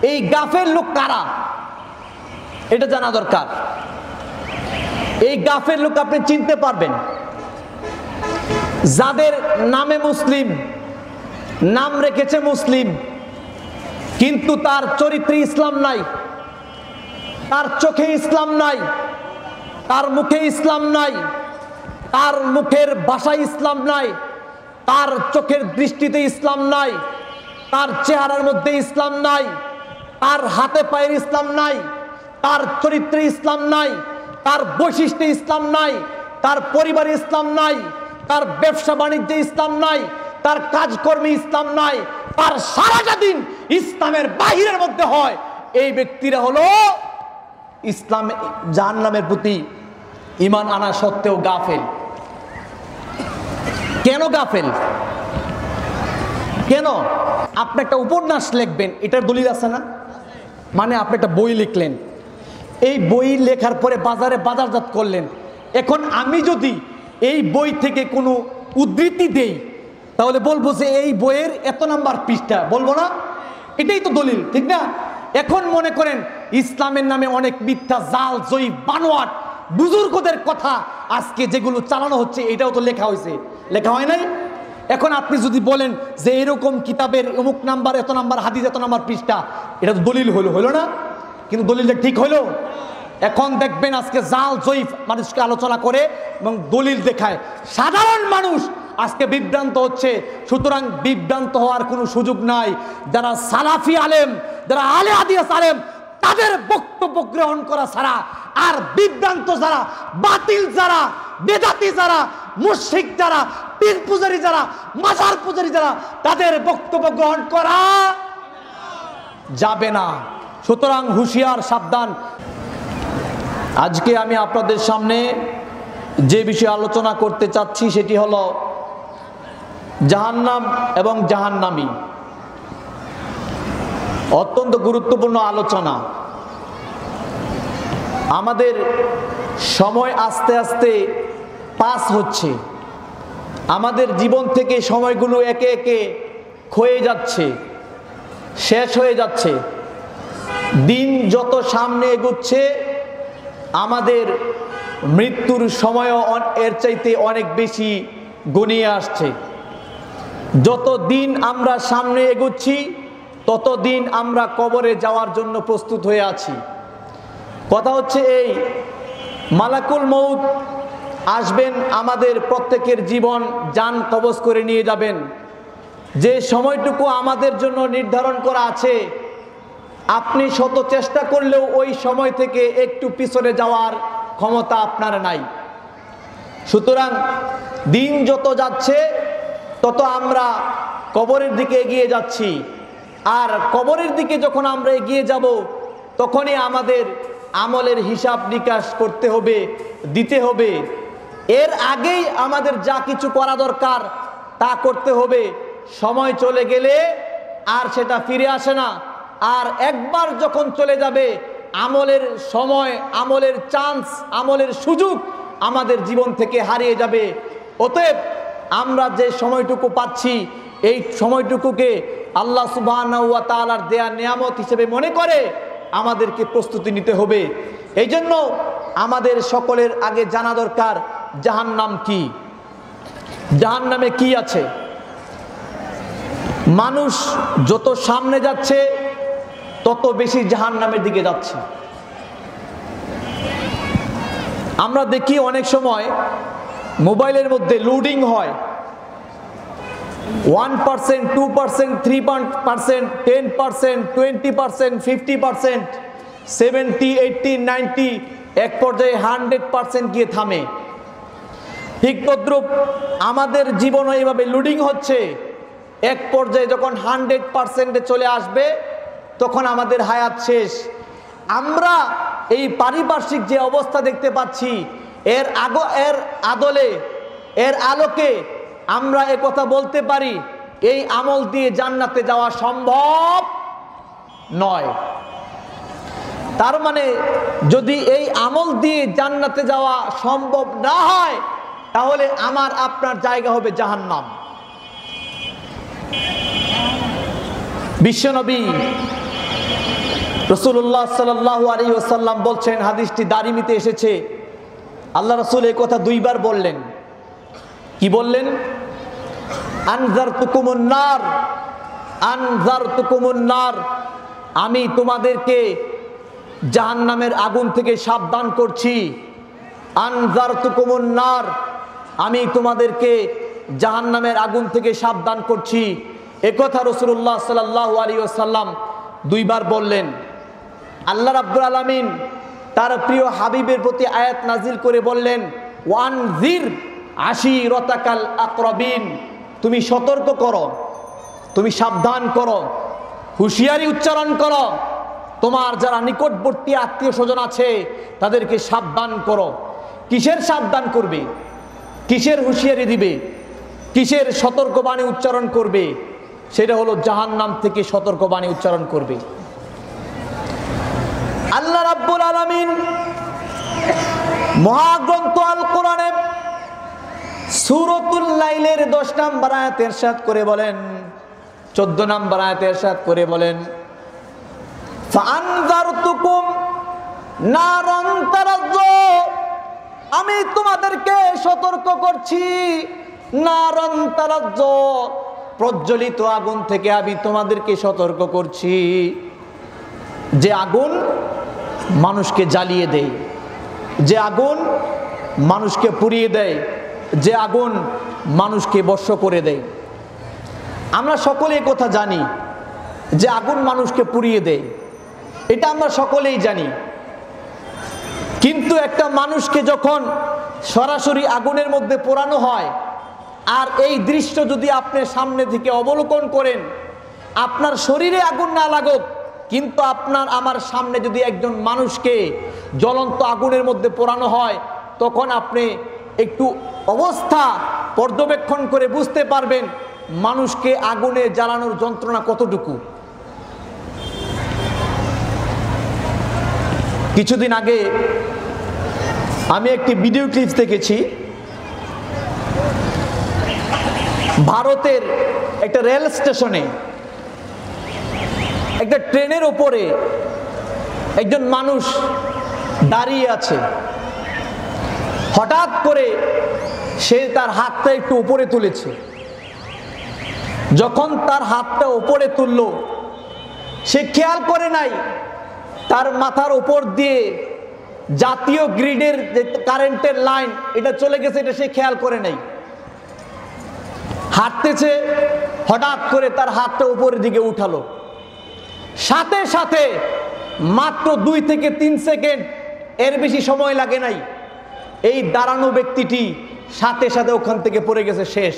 এই গাফেল লোক কারা এটা জানা দরকার। এই গাফেল লোক আপনি চিনতে পারবেন যাদের নামে মুসলিম, নাম রেখেছে মুসলিম, কিন্তু তার চরিত্রে ইসলাম নাই, তার চোখে ইসলাম নাই, তার মুখে ইসলাম নাই, তার মুখের ভাষায় ইসলাম নাই, তার চোখের দৃষ্টিতে ইসলাম নাই, তার চেহারার মধ্যে ইসলাম নাই, তার হাতে পায়ের ইসলাম নাই, তার চরিত্রে ইসলাম নাই, তার বৈশিষ্ট্যে ইসলাম নাই, তার পরিবারে ইসলাম নাই, তার ব্যবসা বাণিজ্যে ইসলাম নাই, তার কাজকর্মে ইসলাম নাই, তার সারাটা দিন ইসলামের বাহিরের মধ্যে হয়, এই ব্যক্তিরা হলো ইসলাম জাহান্নামের প্রতি ঈমান আনা সত্ত্বেও গাফেল। কেন গাফেল? কেন? আপনি একটা উপন্যাস লিখবেন, এটার দলিল আছে না? মানে আপনি একটা বই লিখলেন, এই বই লেখার পরে বাজারে বাজারজাত করলেন। এখন আমি যদি এই বই থেকে কোনো উদ্ধৃতি দেই তাহলে বলবো যে এই বইয়ের এত নাম্বার পৃষ্ঠা, বলবো না? এটাই তো দলিল, ঠিক না? এখন মনে করেন ইসলামের নামে অনেক মিথ্যা, জাল, জয়ীফ, বানোয়াট বুজুর্গদের কথা আজকে যেগুলো চালানো হচ্ছে, এটাও তো লেখা হয়েছে, লেখা হয় নাই? এখন আপনি যদি বলেন যে এরকম কিতাবের অমুক নাম্বার, এত নাম্বার হাদিস, এত নাম্বার পৃষ্ঠা, এটা তো দলিল হলো না? কিন্তু দলিলটা ঠিক হলো? এখন দেখবেন আজকে জাল, জয়ীফ মানুষকে আলোচনা করে এবং দলিল দেখায়, সাধারণ মানুষ আজকে বিভ্রান্ত হচ্ছে। সুতরাং বিভ্রান্ত হওয়ার কোনো সুযোগ নাই। যারা সালাফি আলেম, যারা আলে হাদিস আলেম, তাদের বক্তব্য গ্রহণ করা ছাড়া আর বিভ্রান্ত যারা, বাতিল যারা, বেদাতি যারা, মুশরিক যারা, পীর পূজারী যারা, মাজার পূজারী যারা, তাদের বক্তব্য গ্রহণ করা যাবে না। সুতরাং হুঁশিয়ার, সাবধান। আজকে আমি আপনাদের সামনে যে বিষয়ে আলোচনা করতে চাচ্ছি সেটি হলো জাহান্নাম এবং জাহান্নামী। অত্যন্ত গুরুত্বপূর্ণ আলোচনা। আমাদের সময় আস্তে আস্তে পাস হচ্ছে, আমাদের জীবন থেকে সময়গুলো একে একে ক্ষয়ে যাচ্ছে, শেষ হয়ে যাচ্ছে। দিন যত সামনে এগোচ্ছে আমাদের মৃত্যুর সময়ও এর চাইতে অনেক বেশি ঘনিয়ে আসছে। যত দিন আমরা সামনে এগোচ্ছি ততদিন আমরা কবরে যাওয়ার জন্য প্রস্তুত হয়ে আছি। কথা হচ্ছে এই, মালাকুল মউত আসবেন, আমাদের প্রত্যেকের জীবন জান কবজ করে নিয়ে যাবেন। যে সময়টুকু আমাদের জন্য নির্ধারণ করা আছে, আপনি শত চেষ্টা করলেও ওই সময় থেকে একটু পিছনে যাওয়ার ক্ষমতা আপনার নাই। সুতরাং দিন যত যাচ্ছে তত আমরা কবরের দিকে এগিয়ে যাচ্ছি। আর কবরের দিকে যখন আমরা এগিয়ে যাব তখনই আমাদের আমলের হিসাব নিকাশ করতে হবে, দিতে হবে। এর আগেই আমাদের যা কিছু করা দরকার তা করতে হবে। সময় চলে গেলে আর সেটা ফিরে আসে না। আর একবার যখন চলে যাবে আমলের সময়, আমলের চান্স, আমলের সুযোগ আমাদের জীবন থেকে হারিয়ে যাবে। অতএব আমরা যে সময়টুকু পাচ্ছি এই সময়টুকুকে আল্লাহ সুবহানাহু ওয়া তাআলার দেয়া নিয়ামত হিসেবে মনে করে আমাদেরকে প্রস্তুতি নিতে হবে। এই জন্য আমাদের সকলের আগে জানা দরকার জাহান্নাম কি, জাহান্নামে কি আছে। মানুষ যত সামনে যাচ্ছে তত বেশি জাহান্নামের দিকে যাচ্ছে। আমরা দেখি অনেক সময় মোবাইলের মধ্যে লোডিং হয়, 1%, 2%, 3%, 10%, 20%, 50%, 70, 80, 90, এক পর্যায়ে 100% গিয়ে থামে। ঠিক তদ্রূপ আমাদের জীবনও এইভাবে লোডিং হচ্ছে। এক পর্যায়ে যখন 100%-এ চলে আসবে তখন আমাদের হায়াত শেষ। আমরা এই পারিপার্শ্বিক যে অবস্থা দেখতে পাচ্ছি এর আলোকে আমরা একথা বলতে পারি, এই আমল দিয়ে জান্নাতে যাওয়া সম্ভব নয়। তার মানে যদি এই আমল দিয়ে জান্নাতে যাওয়া সম্ভব না হয় তাহলে আমার আপনার জায়গা হবে জাহান্নাম। বিশ্বনবী রাসূলুল্লাহ সাল্লাল্লাহু আলাইহি ওয়াসাল্লাম বলছেন, হাদিসটি দারিমিতে এসেছে, আল্লাহ রাসূল এই কথা দুইবার বললেন। কি বললেন? আনজারতুকুমুন নার, আনজারতুকুমুন নার, আমি তোমাদেরকে জাহান্নামের আগুন থেকে সাবধান করছি। আনজারতুকুমুন নার, আমি তোমাদেরকে জাহান্নামের আগুন থেকে সাবধান করছি। একথা রাসূলুল্লাহ সাল্লাল্লাহু আলাইহি ওয়াসাল্লাম দুইবার বললেন। আল্লাহ রাব্বুল আলামিন তার প্রিয় হাবিবের প্রতি আয়াত নাজিল করে বললেন, ওয়ানজির আশিরাতাকাল আকরাবিন, তুমি সতর্ক করো, তুমি সাবধান করো, হুঁশিয়ারি উচ্চারণ করো, তোমার যারা নিকটবর্তী আত্মীয় স্বজন আছে তাদেরকে সাবধান করো। কিসের সাবধান করবে? কিসের হুঁশিয়ারি দিবে? কিসের সতর্কবাণী উচ্চারণ করবে? সেটা হলো জাহান্নাম থেকে সতর্কবাণী উচ্চারণ করবে। আল্লাহ রাব্বুল আলামিন মহাগ্রন্থ আল কোরআনে সূরাতুল লাইলের 10 নম্বর আয়াতে ইরশাদ করে বলেন, 14 নম্বর আয়াতে ইরশাদ করে বলেন, ফাআনজারতুকুম নারান তারাজ্জু, আমি তোমাদেরকে সতর্ক করছি, নারান তারাজ্জু, প্রজ্বলিত আগুন থেকে আমি তোমাদেরকে সতর্ক করছি। যে আগুন মানুষকে জ্বালিয়ে দেয়, যে আগুন মানুষকে পুড়িয়ে দেয়, যে আগুন মানুষকে বর্ষ করে দেয়। আমরা সকলে এই কথা জানি যে আগুন মানুষকে পুড়িয়ে দেয়, এটা আমরা সকলেই জানি। কিন্তু একটা মানুষকে যখন সরাসরি আগুনের মধ্যে পোড়ানো হয়, আর এই দৃশ্য যদি আপনি সামনে থেকে অবলোকন করেন, আপনার শরীরে আগুন না লাগুক, কিন্তু আপনার আমার সামনে যদি একজন মানুষকে জ্বলন্ত আগুনের মধ্যে পোড়ানো হয়, তখন আপনি একটু অবস্থা পর্যবেক্ষণ করে বুঝতে পারবেন মানুষকে আগুনে জ্বালানোর যন্ত্রণা কতটুকু। কিছুদিন আগে আমি একটি ভিডিও ক্লিপ দেখেছি, ভারতের একটা রেল স্টেশনে একটা ট্রেনের ওপরে একজন মানুষ দাঁড়িয়ে আছে। হঠাৎ করে সে তার হাতটা একটু উপরে তুলেছে। যখন তার হাতটা উপরে তুলল, সে খেয়াল করে নাই তার মাথার উপর দিয়ে জাতীয় গ্রিডের যে কারেন্টের লাইন এটা চলে গেছে, এটা সে খেয়াল করে নাই। হাঁটতেছে, হঠাৎ করে তার হাতটা উপরের দিকে উঠালো, সাথে সাথে মাত্র 2 থেকে 3 সেকেন্ড, এর বেশি সময় লাগে নাই, এই দাঁড়ানো ব্যক্তিটি সাথে সাথে ওখান থেকে পড়ে গেছে, শেষ।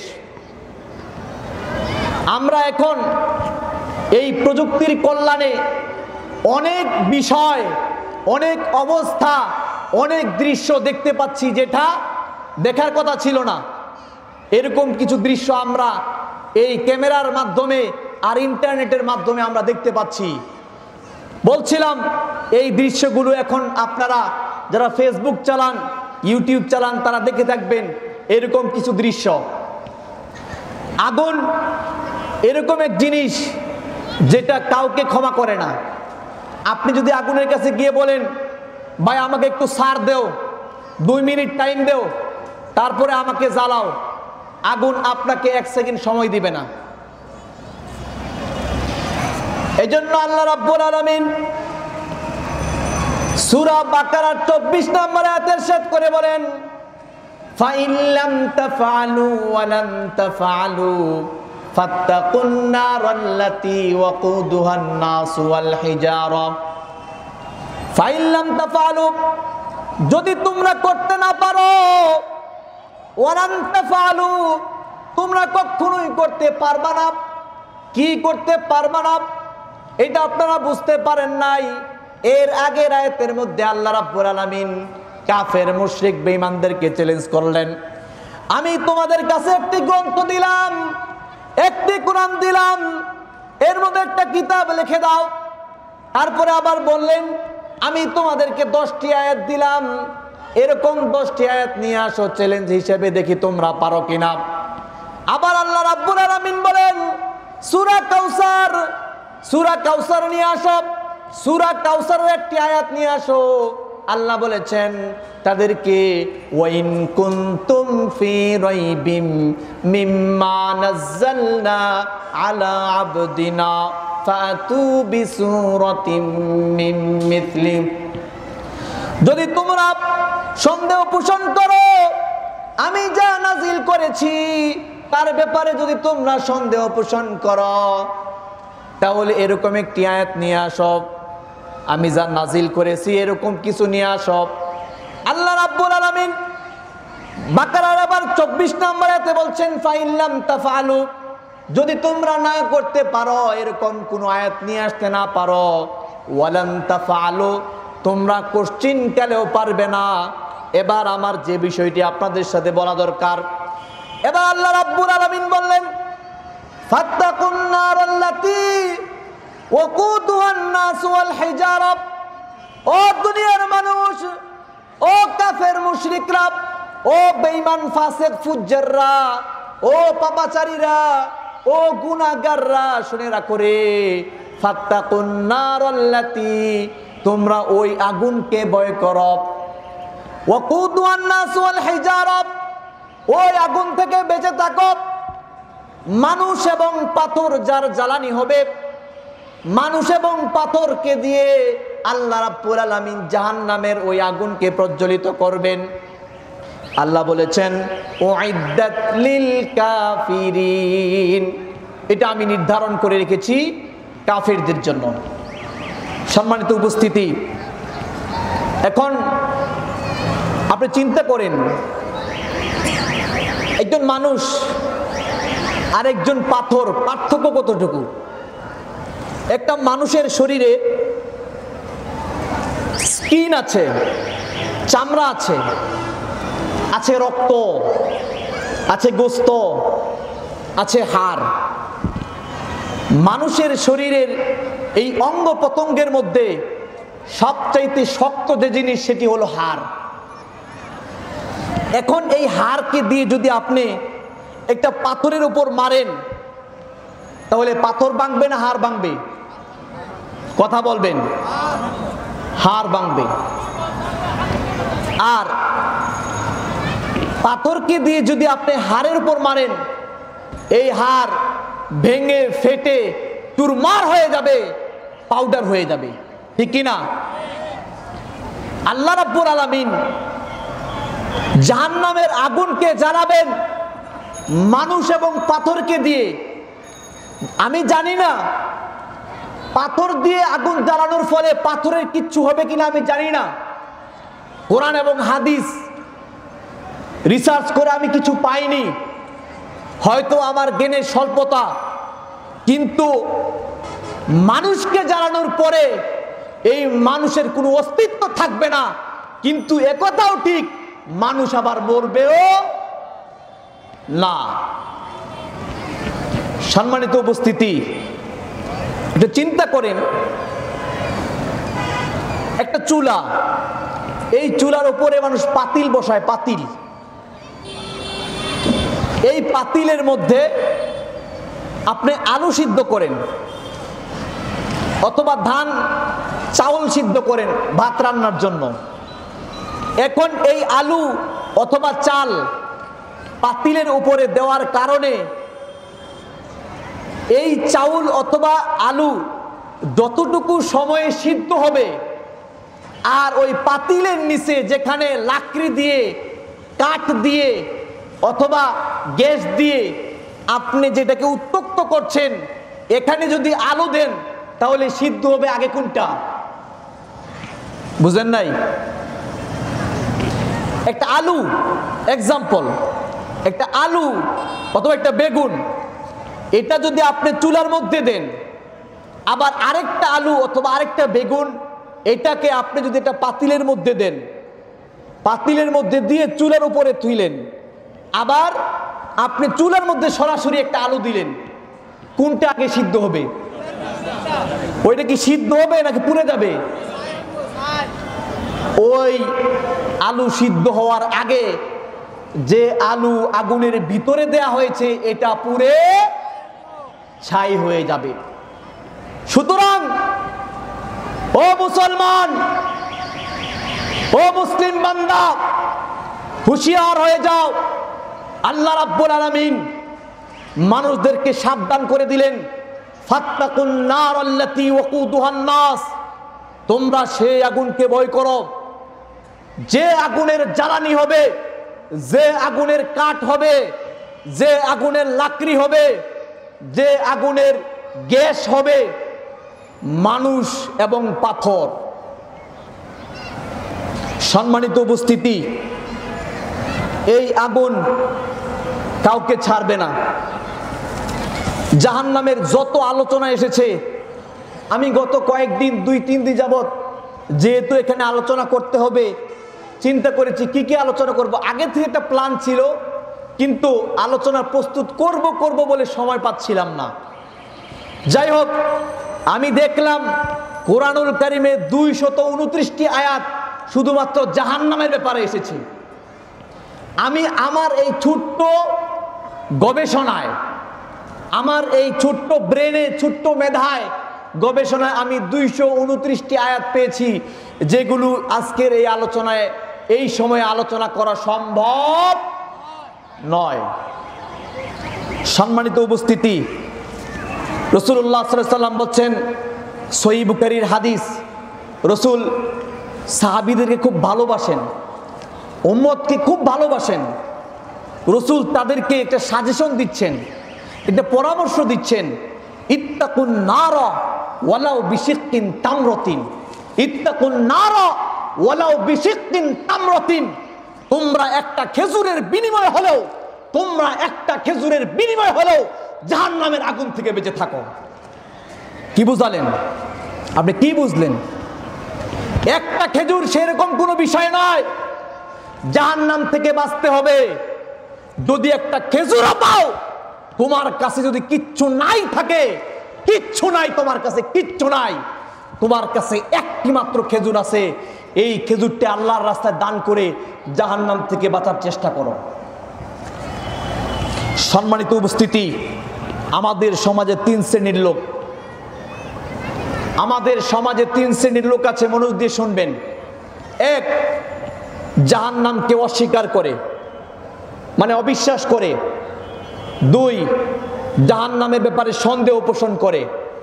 আমরা এখন এই প্রযুক্তির কল্যাণে অনেক বিষয়, অনেক অবস্থা, অনেক দৃশ্য দেখতে পাচ্ছি যেটা দেখার কথা ছিল না। এরকম কিছু দৃশ্য আমরা এই ক্যামেরার মাধ্যমে আর ইন্টারনেটের মাধ্যমে আমরা দেখতে পাচ্ছি। বলছিলাম এই দৃশ্যগুলো এখন আপনারা যারা ফেসবুক চালান, ইউটিউব চালান, তারা দেখে থাকবেন এরকম কিছু দৃশ্য। আগুন এরকম এক জিনিস যেটা কাউকে ক্ষমা করে না। আপনি যদি আগুনের কাছে গিয়ে বলেন, ভাই আমাকে একটু ছাড় দেও, 2 মিনিট টাইম দেও, তারপরে আমাকে জ্বালাও, আগুন আপনাকে 1 সেকেন্ড সময় দিবে না। এজন্য আল্লাহ রাব্বুল আলামিন সূরা বাকারার 24 নম্বর আয়াতে ইরশাদ করে বলেন, ফাইন লাম তাফআলু ওয়া লান তাফআলু ফাত্তাকুন নারাল্লাতী ওয়াকুদুহান নাস ওয়াল হিজারা। ফাইন লাম তাফআলু, যদি তোমরা করতে না পারো, ওয়া লান তাফআলু, তোমরা কখনোই করতে পারবা না। কি করতে পারবা না এটা আপনারা বুঝতে পারেন নাই। এর আগের আয়াতের মধ্যে আল্লাহ রাব্বুল আলামিন কাফের মুশরিক বেঈমানদেরকে চ্যালেঞ্জ করলেন, আমি তোমাদের কাছে একটি গ্রন্থ দিলাম, একটি কোরআন দিলাম, এর মধ্যে একটা কিতাব লিখে দাও। তারপরে আবার বললেন, আমি তোমাদেরকে 10টি আয়াত দিলাম, এরকম 10টি আয়াত নিয়ে আসো চ্যালেঞ্জ হিসেবে, দেখি তোমরা পারো কিনা। আবার আল্লাহ রাব্বুল আলামিন বলেন, সূরা কাউসার, সূরা কাউসার নিয়ে আসো, সূরা কাউসারের একটি আয়াত নিয়ে আসো। আল্লাহ বলেছেন তাদেরকে, ওয়াইন কুনতুম ফি রাইবিম মিম্মা নাযালনা আলা আবদিনা ফাতু বিসূরাতিম মিন মিথলি, যদি তোমরা সন্দেহ পোষণ করো আমি যা নাজিল করেছি তার ব্যাপারে, যদি তোমরা সন্দেহ পোষণ করো তাহলে এরকম একটি আয়াত নিয়ে আসো, আমি যা নাজিল করেছি এরকম কিছু নিয়ে আসো। আল্লাহ রাব্বুল আলামিন বাকারার আবার 24 নম্বর আয়াতে বলছেন, ফাইল্লাম তাফআলু, যদি তোমরা না করতে পারো, এরকম কোন আয়াত নিয়ে আসতে না পারো, ওয়ালান তাফআলু, তোমরা কোশ্চিন কালেও পারবে না। এবার আমার যে বিষয়টি আপনাদের সাথে বলা দরকার, এবার আল্লাহ রাব্বুল আলামিন বললেন, ফাত্তাকুন নারাল্লাতী ওয়াকুদুহান নাস ওয়াল হিজারা, ও দুনিয়ার মানুষ, ও কাফের মুশরিকরা, ও বেঈমান ফাসিক ফুজ্জাররা, ও পাপাচারীরা, ও গুনাহগাররা, শুনে রাখো রে, ফাত্তাকুন নারাল্লাতী, তোমরা ওই আগুনকে ভয় করো, ওয়াকুদুহান নাস ওয়াল হিজারা, ওই আগুন থেকে বেঁচে থাকো। মানুষ এবং পাথর যার জ্বালানি হবে, মানুষ এবং পাথরকে দিয়ে আল্লাহ রাব্বুল আলামিন জাহান্নামের ওই আগুনকে প্রজ্বলিত করবেন। আল্লাহ বলেছেন, উইদ্দাত লিল কাফিরিন, এটা আমি নির্ধারণ করে রেখেছি কাফিরদের জন্য। সম্মানিত উপস্থিতি, এখন আপনি চিন্তা করেন, একজন মানুষ আর একজন পাথর পার্থক্য কতটুকু? একটা মানুষের শরীরে স্কিন আছে, চামড়া আছে, আছে রক্ত, আছে গোস্ত, আছে হাড়। মানুষের শরীরের এই অঙ্গ প্রত্যঙ্গের মধ্যে সবচাইতে শক্ত যে জিনিস সেটি হলো হাড়। এখন এই হাড়কে দিয়ে যদি আপনি একটা পাথরের উপর মারেন তাহলে পাথর ভাঙবে না হাড় ভাঙবে? কথা বলবেন। হাড় ভাঙবে। আর পাথরকে দিয়ে যদি আপনি হাড়ের উপর মারেন, এই হাড় ভেঙে ফেটে চুরমার হয়ে যাবে, পাউডার হয়ে যাবে, ঠিক কিনা? আল্লাহ রাব্বুল আলামিন জাহান্নামের আগুনকে জ্বালাবেন মানুষ এবং পাথরকে দিয়ে। আমি জানি না পাথর দিয়ে আগুন জ্বালানোর ফলে পাথরের কিচ্ছু হবে কিনা, আমি জানি না। কোরআন এবং হাদিস রিসার্চ করে আমি কিছু পাইনি, হয়তো আমার জ্ঞানের স্বল্পতা, কিন্তু মানুষকে জ্বালানোর পরে এই মানুষের কোনো অস্তিত্ব থাকবে না। কিন্তু একথাও ঠিক, মানুষ আবার মরবেও না। সম্মানিত উপস্থিতি, এটা চিন্তা করেন, একটা চুলা, এই চুলার উপরে মানুষ পাতিল বসায়, পাতিল। এই পাতিলের মধ্যে আপনি আলু সিদ্ধ করেন অথবা ধান চাউল সিদ্ধ করেন ভাত রান্নার জন্য। এখন এই আলু অথবা চাল পাতিলের উপরে দেওয়ার কারণে এই চাউল অথবা আলু যতটুকু সময়ে সিদ্ধ হবে, আর ওই পাতিলের নিচে যেখানে লাকড়ি দিয়ে, কাঠ দিয়ে অথবা গ্যাস দিয়ে আপনি যেটাকে উত্তপ্ত করছেন, এখানে যদি আলু দেন তাহলে সিদ্ধ হবে আগে কোনটা? বুঝেন নাই? একটা আলু, এক্সাম্পল, একটা আলু অথবা একটা বেগুন, এটা যদি আপনি চুলার মধ্যে দেন, আবার আরেকটা আলু অথবা আরেকটা বেগুন এটাকে আপনি যদি একটা পাতিলের মধ্যে দেন, পাতিলের মধ্যে দিয়ে চুলার উপরে তুইলেন, আবার আপনি চুলার মধ্যে সরাসরি একটা আলু দিলেন, কোনটা আগে সিদ্ধ হবে? ওইটা কি সিদ্ধ হবে নাকি পুড়ে যাবে? ওই আলু সিদ্ধ হওয়ার আগে যে আলু আগুনের ভিতরে দেয়া হয়েছে এটা পুড়ে ছাই হয়ে যাবে। সুতরাং ও মুসলমান, ও মুসলিম বান্দা, হুঁশিয়ার হয়ে যাও। আল্লাহ রাব্বুল আলামিন মানুষদেরকে সাবধান করে দিলেন, ফাত্তাকুন নার আল্লাতী ওয়াকুদুহান নাস, তোমরা সেই আগুনকে ভয় করো যে আগুনের জ্বালানি হবে, যে আগুনের কাঠ হবে, যে আগুনের লাকড়ি হবে, যে আগুনের গ্যাস হবে মানুষ এবং পাথর। সম্মানিত উপস্থিতি, এই আগুন কাউকে ছাড়বে না। জাহান্নামের যত আলোচনা এসেছে, আমি গত কয়েকদিন 2-3 দিন যাবত যেহেতু এখানে আলোচনা করতে হবে চিন্তা করেছি কি কি আলোচনা করব। আগে থেকে একটা প্ল্যান ছিল, কিন্তু আলোচনা প্রস্তুত করব বলে সময় পাচ্ছিলাম না। যাই হোক, আমি দেখলাম কোরআনুল কারিমে 229টি আয়াত শুধুমাত্র জাহান্নামের ব্যাপারে এসেছে। আমি আমার এই ছোট্ট গবেষণায়, আমার এই ছোট্ট ব্রেনে, ছোট্ট মেধায় গবেষণায় আমি 229টি আয়াত পেয়েছি, যেগুলো আজকের এই আলোচনায়, এই সময়ে আলোচনা করা সম্ভব নয়। সম্মানিত উপস্থিতি, রাসূলুল্লাহ সাল্লাল্লাহু আলাইহি ওয়াসাল্লাম বলছেন, সহিহ বুখারীর হাদিস, রাসূল সাহাবীদেরকে খুব ভালোবাসেন, উম্মতকে খুব ভালোবাসেন। রাসূল তাদেরকে একটা সাজেশন দিচ্ছেন, একটা পরামর্শ দিচ্ছেন, ইত্তাকুন নারা ওয়ালাউ বিশিক্কিন তামরাতিন, ইত্তাকুন নারা ওয়ালাউ বিশিক্কিন তামরাতিন, তোমরা একটা খেজুরের বিনিময় হলেও, তোমরা একটা খেজুরের বিনিময় হলেও জাহান্নামের আগুন থেকে বেঁচে থাকো। কি বুঝালেন আপনি? কি বুঝলেন? একটা খেজুর সেরকম কোনো বিষয় নয়, জাহান্নাম থেকে বাঁচতে হবে। যদি একটা খেজুর পাও, তোমার কাছে যদি কিচ্ছু নাই থাকে, কিচ্ছু নাই তোমার কাছে, কিচ্ছু নাই, তোমার কাছে একটি মাত্র খেজুর আছে, এই খেজুরটা আল্লাহর রাস্তায় দান করে জাহান্নাম থেকে বাঁচার চেষ্টা করো। সম্মানিত উপস্থিতি, আমাদের সমাজে 3 শ্রেণীর লোক, আমাদের সমাজে 3 শ্রেণীর লোক আছে, মনোযোগ দিয়ে শুনবেন। 1, জাহান্নামকে অস্বীকার করে, মানে অবিশ্বাস করে। 2, জাহান্নামের ব্যাপারে সন্দেহ পোষণ করে।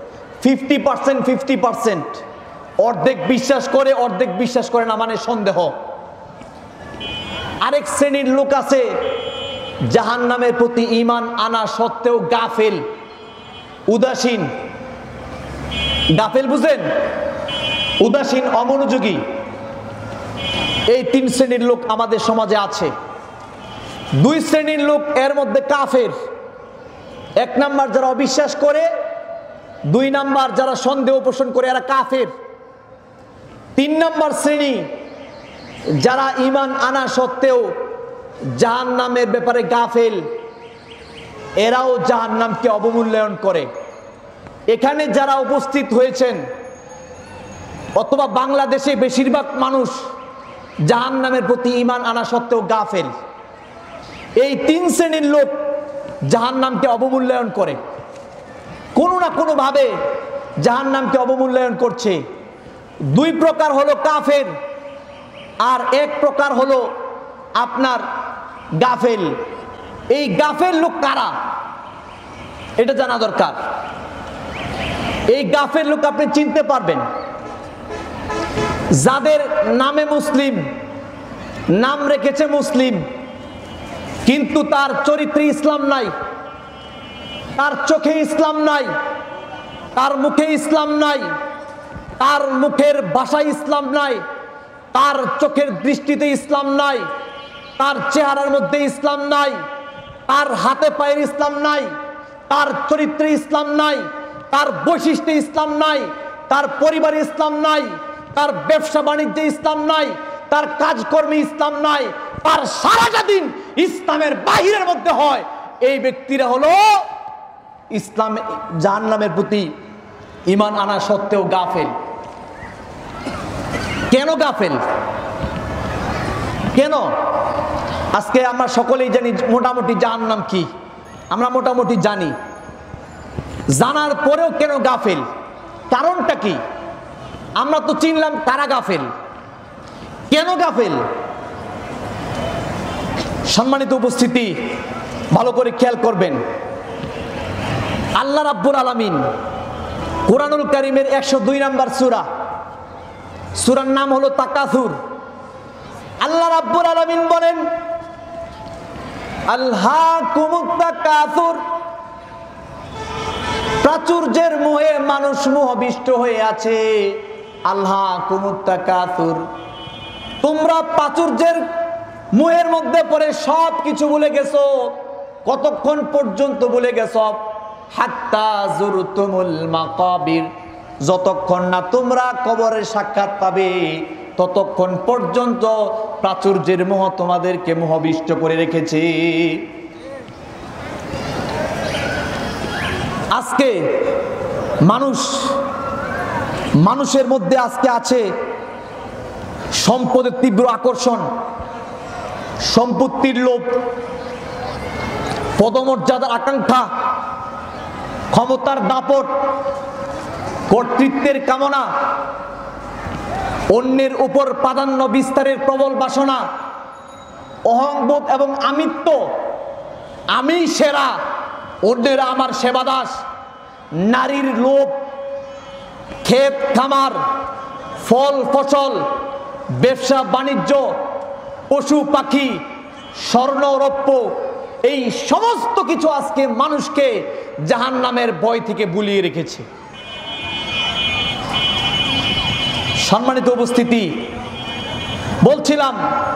50%, অর্ধেক বিশ্বাস করে, অর্ধেক বিশ্বাস করে না, মানে সন্দেহ। আরেক শ্রেণীর লোক আছে জাহান্নামের প্রতি ঈমান আনা সত্ত্বেও গাফেল, উদাসীন। গাফেল বুঝেন? উদাসীন, অমনোযোগী। এই 3 শ্রেণীর লোক আমাদের সমাজে আছে। 2 শ্রেণীর লোক এর মধ্যে কাফের। 1 নাম্বার যারা অবিশ্বাস করে, 2 নাম্বার যারা সন্দেহ পোষণ করে, এরা কাফের। 3 নাম্বার শ্রেণী যারা ঈমান আনা সত্ত্বেও জাহান্নামের ব্যাপারে গাফেল, এরাও জাহান্নামকে অবমূল্যায়ন করে। এখানে যারা উপস্থিত হয়েছেন, অথবা বাংলাদেশে বেশিরভাগ মানুষ জাহান্নামের প্রতি ঈমান আনা সত্ত্বেও গাফেল। এই 3 শ্রেণীর লোক জাহান্নামকে অবমূল্যায়ন করে, কোনো না কোনো ভাবে জাহান্নামকে অবমূল্যায়ন করছে। 2 প্রকার হলো কাফের, আর 1 প্রকার হলো আপনার গাফেল। এই গাফেল লোক কারা এটা জানা দরকার। এই গাফেল লোক আপনি চিনতে পারবেন যাদের নামে মুসলিম, নাম রেখেছে মুসলিম, কিন্তু তার চরিত্রে ইসলাম নাই, তার চোখে ইসলাম নাই, তার মুখে ইসলাম নাই, তার মুখের ভাষায় ইসলাম নাই, তার চোখের দৃষ্টিতে ইসলাম নাই, তার চেহারার মধ্যে ইসলাম নাই, তার হাতে পায়ের ইসলাম নাই, তার চরিত্রে ইসলাম নাই, তার বৈশিষ্ট্যে ইসলাম নাই, তার পরিবারে ইসলাম নাই, তার ব্যবসা বাণিজ্যে ইসলাম নাই, তার কাজকর্মে ইসলাম নাই, তার সারাটা দিন ইসলামের বাহিরের মধ্যে হয়, এই ব্যক্তিরা হলো ইসলাম, জাহান্নামের প্রতি ঈমান আনা সত্ত্বেও গাফেল। কেন গাফেল? কেন? আজকে আমরা সকলেই জানি মোটামুটি জাহান্নাম কি, আমরা মোটামুটি জানি। জানার পরেও কেন গাফেল? কারণটা কি? আমরা তো চিনলাম কারা গাফেল, কেন গাফেল। সম্মানিত উপস্থিতি, ভালো করে খেয়াল করবেন। আল্লাহ রাব্বুল আলামিন কুরআনুল কারীমের 102 নম্বর সূরা, সূরার নাম হলো তাকাসুর। আল্লাহ রাব্বুল আলামিন বলেন, আলহাকুমুত তাকাসুর, প্রাচুর্যের মোহে মানুষ মোহবিষ্ট হয়ে আছে। আলহাকুমুত তাকাসুর, তোমরা প্রাচুর্যের মোহের মধ্যে পড়ে সব কিছু ভুলে গেছো। কতক্ষণ পর্যন্ত ভুলে গেছো? হাত্তা যুরতুমুল মাকাবির, যতক্ষণ না তোমরা কবরের সাক্ষাৎ পাবে ততক্ষণ পর্যন্ত প্রাচুর্যের মোহ তোমাদেরকে মোহবিষ্ট করে রেখেছে। আজকে মানুষের মধ্যে আজকে আছে সম্পদের তীব্র আকর্ষণ, সম্পত্তির লোভ, পদমর্যাদার আকাঙ্ক্ষা, ক্ষমতার দাপট, কর্তৃত্বের কামনা, অন্যের উপর প্রাধান্য বিস্তারের প্রবল বাসনা, অহংবোধ এবং আমিত্ব, আমি সেরা, অন্যেরা আমার সেবাদাস, নারীর লোভ, ক্ষেত খামার, ফল ফসল, ব্যবসা বাণিজ্য, পশু পাখি, স্বর্ণ রৌপ্য, এই সমস্ত কিছু আজকে মানুষকে জাহান্নামের ভয় থেকে ভুলিয়ে রেখেছে। সম্মানিত উপস্থিতি, বলছিলাম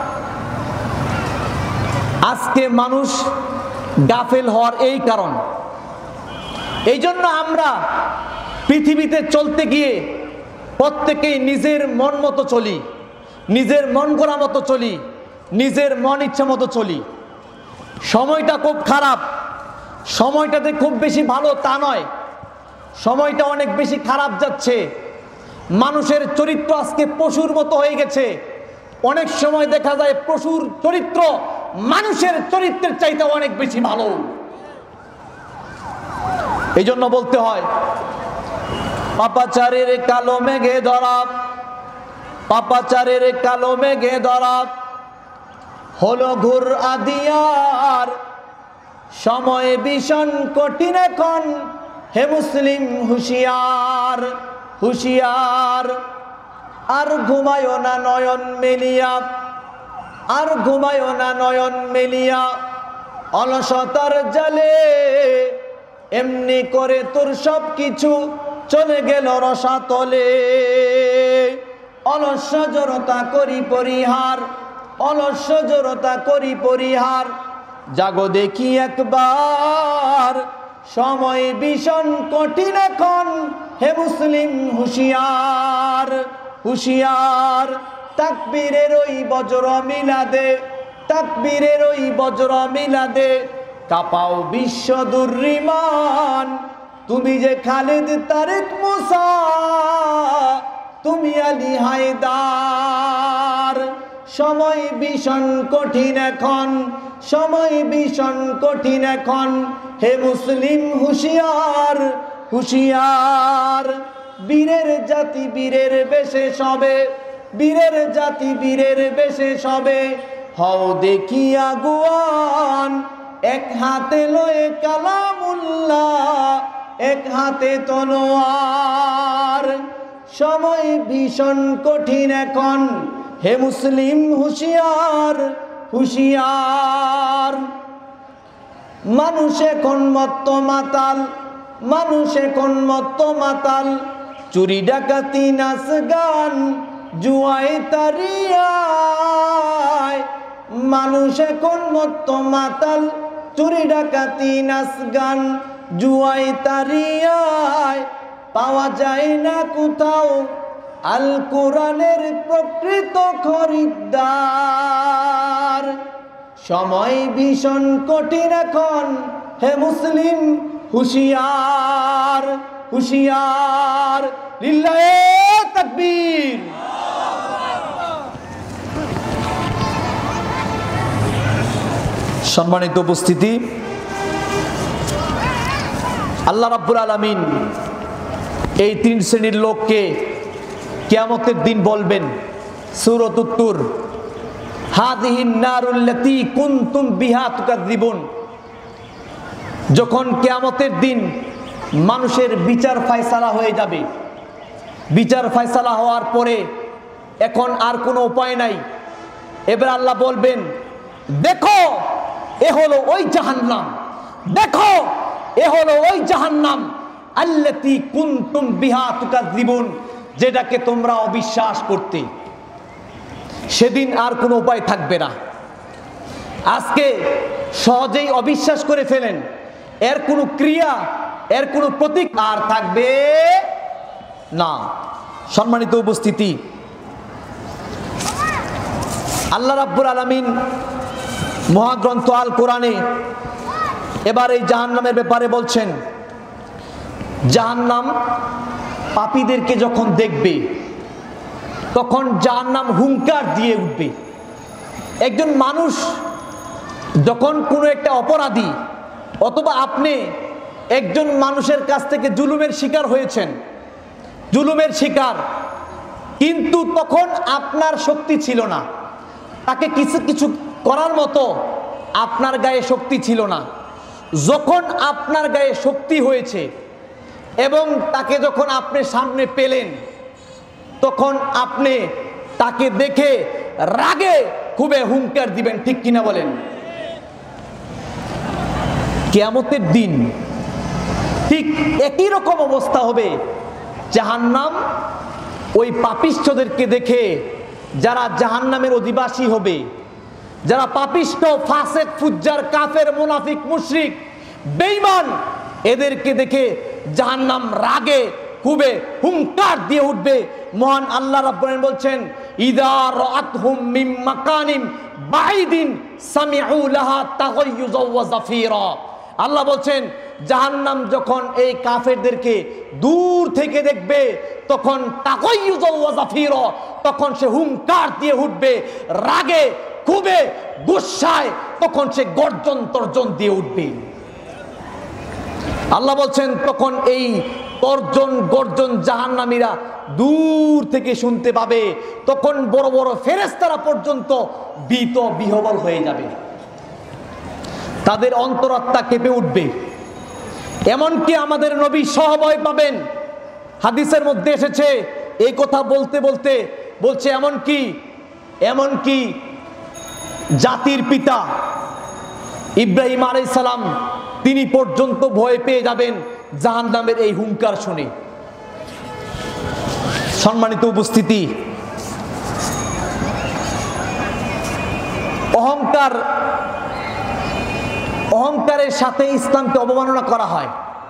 আজকে মানুষ গাফেল হওয়ার এই কারণ। এই জন্য আমরা পৃথিবীতে চলতে গিয়ে প্রত্যেকেই নিজের মন মতো চলি, নিজের মন গড়া মতো চলি, নিজের মন ইচ্ছা মতো চলি। সময়টা খুব খারাপ, সময়টাতে খুব বেশি ভালো তা নয়, সময়টা অনেক বেশি খারাপ যাচ্ছে। মানুষের চরিত্র আজকে পশুর মতো হয়ে গেছে। অনেক সময় দেখা যায় পশুর চরিত্র মানুষের চরিত্রের চাইতে অনেক বেশি ভালো। এই জন্য বলতে হয়, পাপাচারের কালো মেঘে ধরা, পাপাচারের কালো মেঘে ধরা, হলো ঘোর আদিয়ার, সময় ভীষণ কঠিন এখন, হে মুসলিম হুঁশিয়ার, হুঁশিয়ার। আর ঘুমায়ো না নয়ন মেলিয়া, আর ঘুমায়ো না নয়ন মেলিয়া, অলসতার জালে এমনি করে তোর সব কিছু চলে গেল রসাতলে। অলস জড়তা করি পরিহার, অলস জড়তা করি পরিহার, জাগো দেখি একবার, সময় ভীষণ কঠিন এখন, হে মুসলিম হুঁশিয়ার, হুঁশিয়ার। তাকবীরের ওই বজ্র মিলাদে, তাকবীরের ওই বজ্র মিলাদে, কাঁপাও বিশ্ব দুর্রিমান। তুমি যে খালিদ তারেক মুসা, তুমি আলী হায়দার। সময় ভীষণ কঠিন এখন, সময় ভীষণ কঠিন এখন, হে মুসলিম হুঁশিয়ার, হুঁশিয়ার। বীরের জাতি বীরের বেশে সবে, বীরের জাতি বীরের বেশে সবে, হও দেখি আগুয়ান। এক হাতে লয়ে কালামুল্লাহ, এক হাতে তলোয়ার। সময় ভীষণ কঠিন এখন, হে মুসলিম হুঁশিয়ার, হুঁশিয়ার। মানুষ এখন মত্ত মাতাল, মানুষ এখন মত্ত মাতাল, চুরি ডাকাতি নাচ গান জুয়ায় তারিয়ায়। মানুষ এখন মত্ত মাতাল, চুরি ডাকাতি নাচ গান জুয়ায় তারিয়ায়। পাওয়া যায় না কোথাও আল কোরআনের প্রকৃত খরিদ্দার। সময় ভীষণ কঠিন এখন, হে মুসলিম হুঁশিয়ার, হুঁশিয়ার। লিল্লাহে তাকবীর। সম্মানিত উপস্থিতি, আল্লাহ রাব্বুল আলামিন এই তিন শ্রেণীর লোককে কিয়ামতের দিন বলবেন, সূরাতুত তুর, হাযিহিন নারুল্লাতী কুনতুম বিহা তুকাযযিবুন। যখন কিয়ামতের দিন মানুষের বিচার ফয়সালা হয়ে যাবে, বিচার ফয়সালা হওয়ার পরে এখন আর কোনো উপায় নাই। এবার আল্লাহ বলবেন, দেখো এ হলো ওই জাহান্নাম, দেখো এ হলো ওই জাহান্নাম আল্লাতী কুনতুম বিহা তুকাযযিবুন, যেটাকে তোমরা অবিশ্বাস করতে। সেদিন আর কোনো উপায় থাকবে না। আজকে সহজেই অবিশ্বাস করে ফেলেন, এর কোনো ক্রিয়া, এর কোনো প্রতীক আর থাকবে না। সম্মানিত উপস্থিতি, আল্লাহ রাব্বুল আলামিন মহাগ্রন্থ আল কোরআনে এবার এই জাহান্নামের ব্যাপারে বলছেন, জাহান্নাম পাপীদেরকে যখন দেখবে তখন জাহান্নাম হুঙ্কার দিয়ে উঠবে। একজন মানুষ যখন কোনো একটা অপরাধী অথবা আপনি একজন মানুষের কাছ থেকে জুলুমের শিকার হয়েছেন, জুলুমের শিকার, কিন্তু তখন আপনার শক্তি ছিল না, তাকে কিছু কিছু করার মতো আপনার গায়ে শক্তি ছিল না। যখন আপনার গায়ে শক্তি হয়েছে এবং তাকে যখন আপনি সামনে পেলেন, তখন আপনি তাকে দেখে রাগে খুবই হুঙ্কার দিবেন, ঠিক কিনা বলেন? কিয়ামতের দিন ঠিক একই রকম অবস্থা হবে। জাহান্নাম ওই পাপিষ্ঠদেরকে দেখে, যারা জাহান্নামের অধিবাসী হবে, যারা পাপিষ্ঠ, ফাসেক, ফুজ্জার, কাফের, মুনাফিক, মুশরিক, বেঈমান, এদেরকে দেখে জাহান্নাম রাগে খুবই হুঙ্কার দিয়ে উঠবে। মহান আল্লাহ রাব্বুল আলামিন বলছেন, ইযা রাআতহুম মিন মাকানিন বাঈদিন সামিউ লাহা তাগায়্যুযা ওয়া যাফীরা। আল্লাহ বলছেন, জাহান্নাম যখন এই কাফেরদেরকে দূর থেকে দেখবে তখন তাগায়্যুযা ওয়া যাফীরা, তখন সে হুঙ্কার দিয়ে উঠবে রাগে, খুবই গুসায়, তখন সে গর্জন তর্জন দিয়ে উঠবে। আল্লাহ বলছেন, তখন এই তর্জন গর্জন জাহান্নামীরা দূর থেকে শুনতে পাবে, তখন বড় বড় ফেরেশতারা পর্যন্ত ভীত বিহ্বল হয়ে যাবে, তাদের অন্তরাত্মা কেঁপে উঠবে। এমনকি আমাদের নবী সহ ভয় পাবেন। হাদিসের মধ্যে এসেছে, এই কথা বলতে বলতে বলছে, এমনকি জাতির পিতা ইব্রাহিম আলাইহিস সালাম তিনি পর্যন্ত ভয় পেয়ে যাবেন জাহান্নামের এই হুঙ্কার শুনে। সম্মানিত উপস্থিতি, অহংকারের সাথে ইসলামকে অবমাননা করা হয়।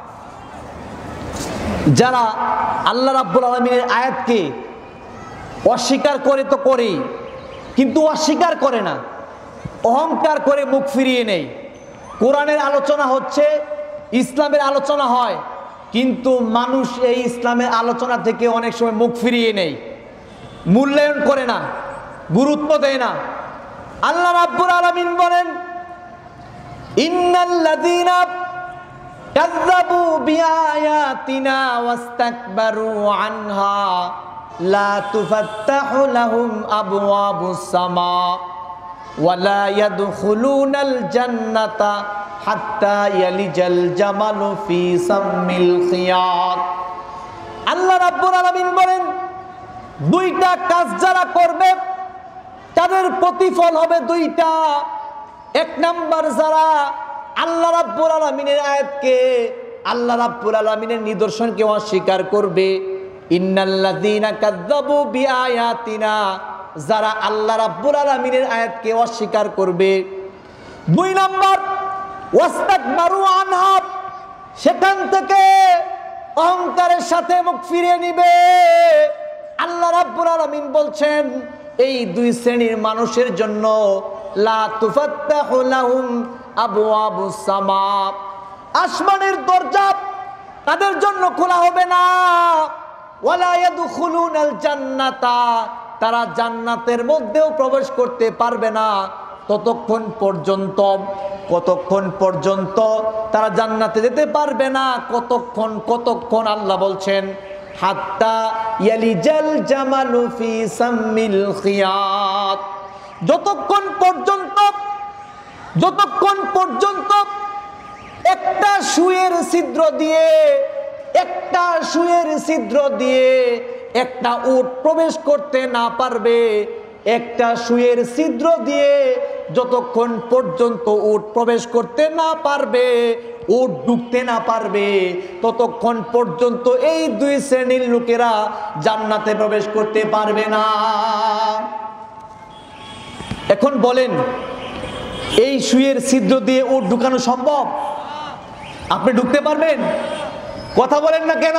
যারা আল্লাহ রাব্বুল আলামিনের আয়াতকে অস্বীকার করে তো করেই, কিন্তু অস্বীকার করে না, অহংকার করে মুখ ফিরিয়ে নেই। কোরআনের আলোচনা হচ্ছে, ইসলামের আলোচনা হয়, কিন্তু মানুষ এই ইসলামের আলোচনা থেকে অনেক সময় মুখ ফিরিয়ে নেই, মূল্যায়ন করে না, গুরুত্ব দেয় না। আল্লাহ রাব্বুল আলামিন বলেন, ইন্নাল্লাযীনা কাযযাবু বিআয়াতিনা ওয়াস্তাকবারু আনহা লা তুফাত্তাহু লাহুম আবওয়াবুস সামা ওয়ালা ইয়াদখুলুনাল জান্নাতা হাত্তা ইয়ালিজাল জামালু ফি সাম্মিল খিয়াত। আল্লাহ রাব্বুল আলামিন বলেন, দুইটা কাজ যারা করবে তাদের প্রতিফল হবে দুইটা। এক নাম্বার, যারা আল্লাহ রাব্বুল আলামিনের আয়াতকে, আল্লাহ রাব্বুল আলামিনের নিদর্শনকে অস্বীকার করবে। ইন্নাল্লাযীনা কাযযাবু বিআয়াতিনা, যারা আল্লাহ রাব্বুল আলামিনের আয়াতকে অস্বীকার করবে। দুই নাম্বার, ওয়াস্তাকবারু আনহা, সেখান থেকে অহংকারের সাথে মুখ ফিরিয়ে নিবে। আল্লাহ রাব্বুল আলামিন বলছেন, এই দুই শ্রেণীর মানুষের জন্য লা তুফাত্তাহু লাহুম আবওয়াবুস সামা, আসমানের দরজা তাদের জন্য খোলা হবে না। ওয়ালা ইয়াদখুলুনাল জান্নাতা, তারা জান্নাতের মধ্যেও প্রবেশ করতে পারবে না ততক্ষণ পর্যন্ত তারা জান্নাতে যেতে পারবে না। কতক্ষণ আল্লাহ বলছেন, হাত্তা ইয়ালিজাল জামালু ফি সাম্মিল খিয়াত। যতক্ষণ পর্যন্ত একটা সুইয়ের ছিদ্র দিয়ে একটা উট প্রবেশ করতে না পারবে, একটা সুইয়ের ছিদ্র দিয়ে যতক্ষণ পর্যন্ত উট প্রবেশ করতে না পারবে, উট ঢুকতে না পারবে, ততক্ষণ পর্যন্ত এই দুই শ্রেণীর লোকেরা জান্নাতে প্রবেশ করতে পারবে না। এখন বলেন, এই সুইয়ের ছিদ্র দিয়ে উট ঢুকানো সম্ভব? আপনি ঢুকতে পারবেন? কথা বলেন না কেন?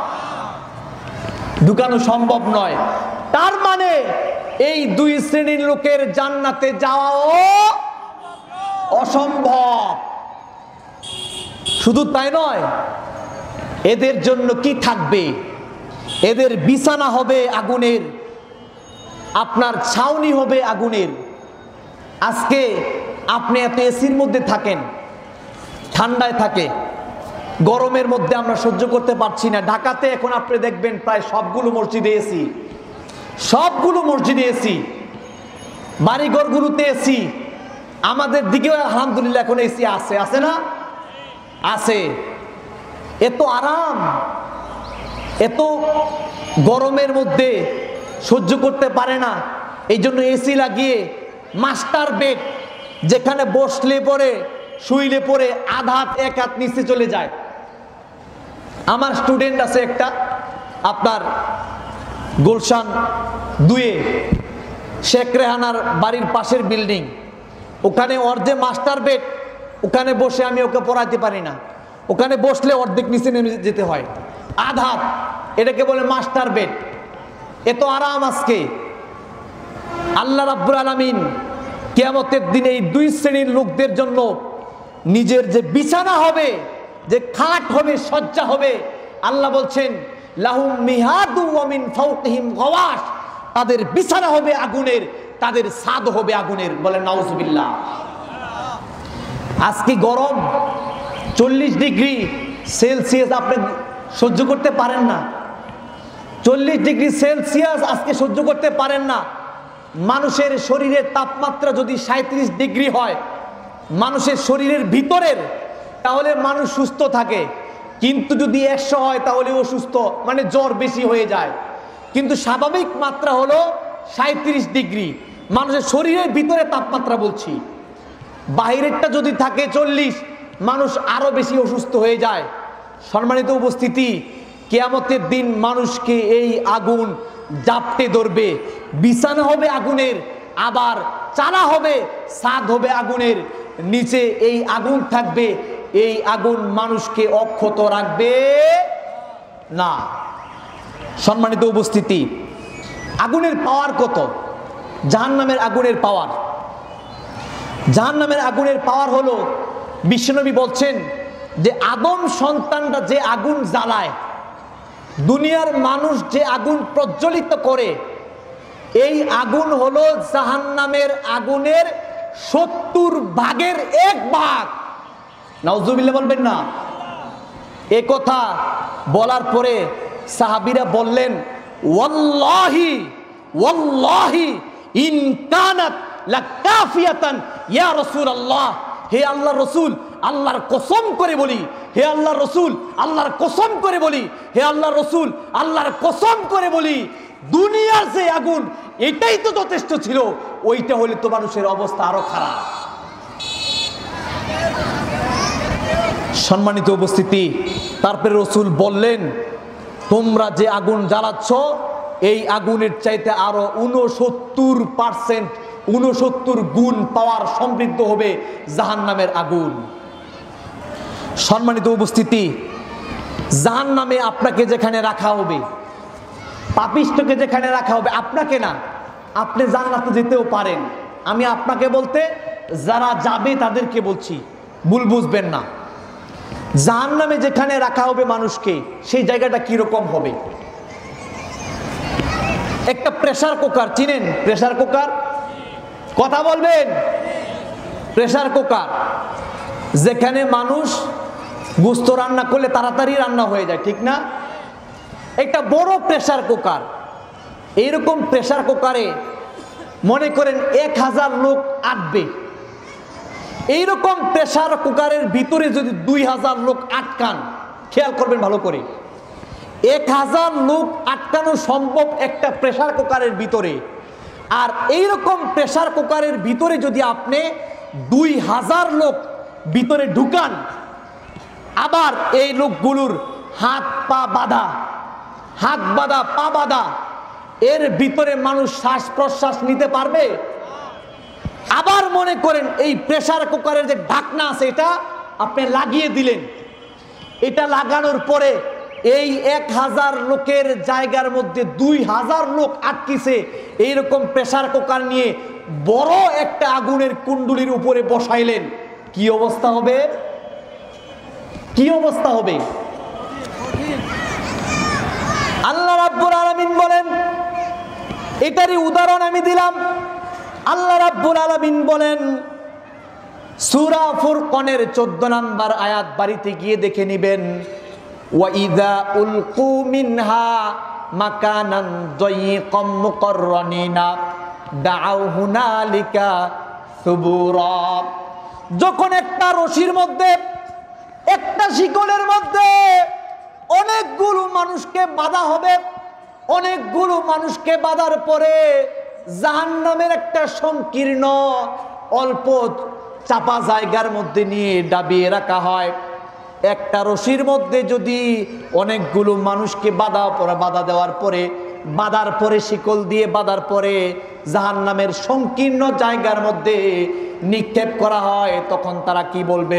ঢুকানো সম্ভব নয়। তার মানে এই দুই শ্রেণীর লোকের জান্নাতে যাওয়াও অসম্ভব। শুধু তাই নয়, এদের জন্য কি থাকবে? এদের বিছানা হবে আগুনের, আপনার ছাউনি হবে আগুনের। আজকে আপনি এত এসির মধ্যে থাকেন, ঠান্ডায় থাকে, গরমের মধ্যে আমরা সহ্য করতে পারছি না। ঢাকাতে এখন আপনি দেখবেন প্রায় সবগুলো মসজিদে এসি, বাড়িঘরগুলোতে এসি। আমাদের দিকেও আলহামদুলিল্লাহ এখন এসি আছে না? আছে। এত আরাম, এত গরমের মধ্যে সহ্য করতে পারে না, এই জন্য এসি লাগিয়ে মাস্টার বেড, যেখানে বসলে পরে শুইলে পরে আধ হাত এক হাত নিচে চলে যায়। আমার স্টুডেন্ট আছে একটা, আপনার গুলশান 2-এ, শেখ রেহানার বাড়ির পাশের বিল্ডিং, ওখানে ওর যে মাস্টার বেড, ওখানে বসে আমি ওকে পড়াতে পারি না। ওখানে বসলে অর্ধেক নিচে নেমে যেতে হয়, আধ হাত। এটাকে বলে মাস্টার বেড। এত আরাম আজকে। আল্লাহ রাব্বুল আলামিন কিয়ামতের দিনে এই দুই শ্রেণীর লোকদের জন্য নিজের যে বিছানা হবে, যে খাট হবে, শয্যা হবে, আল্লাহ বলছেন লাহুম মিহাদু ওয়া মিন ফাওকিহিম গাওয়াশ, তাদের বিছানা হবে আগুনের, তাদের ছাদ হবে আগুনের। বলেন নাউজুবিল্লাহ। আজকে গরম 40 ডিগ্রি সেলসিয়াস আপনি সহ্য করতে পারেন না। 40 ডিগ্রি সেলসিয়াস আজকে সহ্য করতে পারেন না। মানুষের শরীরের তাপমাত্রা যদি 37 ডিগ্রি হয় মানুষের শরীরের ভিতরের, তাহলে মানুষ সুস্থ থাকে। কিন্তু যদি 100 হয় তাহলে অসুস্থ, মানে জ্বর বেশি হয়ে যায়। কিন্তু স্বাভাবিক মাত্রা হলো 37 ডিগ্রি মানুষের শরীরের ভিতরে তাপমাত্রা বলছি। বাহিরেরটা যদি থাকে 40, মানুষ আরো বেশি অসুস্থ হয়ে যায়। সম্মানিত উপস্থিতি, কিয়ামতের দিন মানুষকে এই আগুন জাপটে ধরবে। বিছানা হবে আগুনের, আবার চালা হবে, ছাদ হবে আগুনের, নিচে এই আগুন থাকবে। এই আগুন মানুষকে অক্ষত রাখবে না। সম্মানিত উপস্থিতি, আগুনের পাওয়ার কত? জাহান্নামের আগুনের পাওয়ার, জাহান্নামের আগুনের পাওয়ার হলো, বিশ্বনবী বলছেন যে আদম সন্তানরা যে আগুন জ্বালায়, দুনিয়ার মানুষ যে আগুন প্রজ্বলিত করে, এই আগুন হলো জাহান্নামের আগুনের 70 ভাগের 1 ভাগ। নাউজুবিল্লাহ বলবেন না? এ কথা বলার পরে সাহাবীরা বললেন ওয়াল্লাহি ওয়াল্লাহি ইন কানাত লাকাফিয়াতান ইয়া রাসূলুল্লাহ। হে আল্লাহর রাসূল, আল্লাহর কসম করে বলি, হে আল্লাহর রাসূল, আল্লাহর কসম করে বলি, হে আল্লাহর রাসূল, আল্লাহর কসম করে বলি, দুনিয়ার যে আগুন এটাই তো যথেষ্ট ছিল, ওইটা হলে তো মানুষের অবস্থা আরো খারাপ। সম্মানিত উপস্থিতি, তারপরে রাসূল বললেন তোমরা যে আগুন জ্বালাচ্ছ এই আগুনের চাইতে আরো 69% 69 গুণ পাওয়ার সমৃদ্ধ হবে জাহান্নামের আগুন। সম্মানিত উপস্থিতি, জাহান্নামে আপনাকে যেখানে রাখা হবে, পাপিষ্ঠকে যেখানে রাখা হবে, আপনাকে না, আপনি জান্নাতে যেতেও পারেন। আমি আপনাকে বলতে যারা যাবে তাদেরকে বলছি, ভুল বুঝবেন না। জাহান্নামে যেখানে রাখা হবে মানুষকে, সেই জায়গাটা কিরকম হবে? একটা প্রেসার কুকার চিনেন? প্রেসার কুকার, কথা বলবেন। প্রেসার কুকার যেখানে মানুষ গোস্ত রান্না করলে তাড়াতাড়ি রান্না হয়ে যায়, ঠিক না? একটা বড় প্রেসার কুকার, এইরকম প্রেসার কুকারে মনে করেন 1000 লোক আটবে। এইরকম প্রেসার কুকারের ভিতরে যদি 2000 লোক আটকান, খেয়াল করবেন ভালো করে, 1000 লোক আটকানো সম্ভব একটা প্রেসার কুকারের ভিতরে। আর এইরকম প্রেসার কুকারের ভিতরে যদি আপনি 2000 লোক ভিতরে ঢুকান, আবার এই লোকগুলোর হাত পা বাঁধা, হাত বাঁধা পা বাঁধা, এর ভিতরে মানুষ শ্বাস প্রশ্বাস নিতে পারবে? আবার মনে করেন এই প্রেসার কুকারের যে ঢাকনা আছে এটা আপনি লাগিয়ে দিলেন, এটা লাগানোর পরে এই 1000 লোকের জায়গার মধ্যে 2000 লোক আটকিছে, এইরকম প্রেসার কুকার নিয়ে বড় একটা আগুনের কুণ্ডুলির উপরে বসাইলেন, কি অবস্থা হবে? কি অবস্থা হবে? আল্লাহ রাব্বুল আলামিন বলেন, এটারই উদাহরণ আমি দিলাম। আল্লাহ রাব্বুল আলামিন বলেন সূরা ফুরকানের 14 নম্বর আয়াত, বাড়িতে গিয়ে দেখে নেবেন, ওয়াইদা উলকু মিনহা মাকানান দায়িকাম মুকাররানিনা দাউ হুনালিকা সুবুরা। যখন একটা রশির মধ্যে, একটা শিকলের মধ্যে অনেকগুলো মানুষকে বাঁধা হবে, অনেকগুলো মানুষকে বাঁধার পরে জাহান্নামের একটা সংকীর্ণ অল্প চাপা জায়গার মধ্যে নিয়ে ডাবিয়ে রাখা হয়। একটা রশির মধ্যে যদি অনেকগুলো মানুষকে বাঁধা দেওয়ার পরে, বাঁধার পরে শিকল দিয়ে বাঁধার পরে জাহান্নামের সংকীর্ণ জায়গার মধ্যে নিক্ষেপ করা হয়, তখন তারা কি বলবে?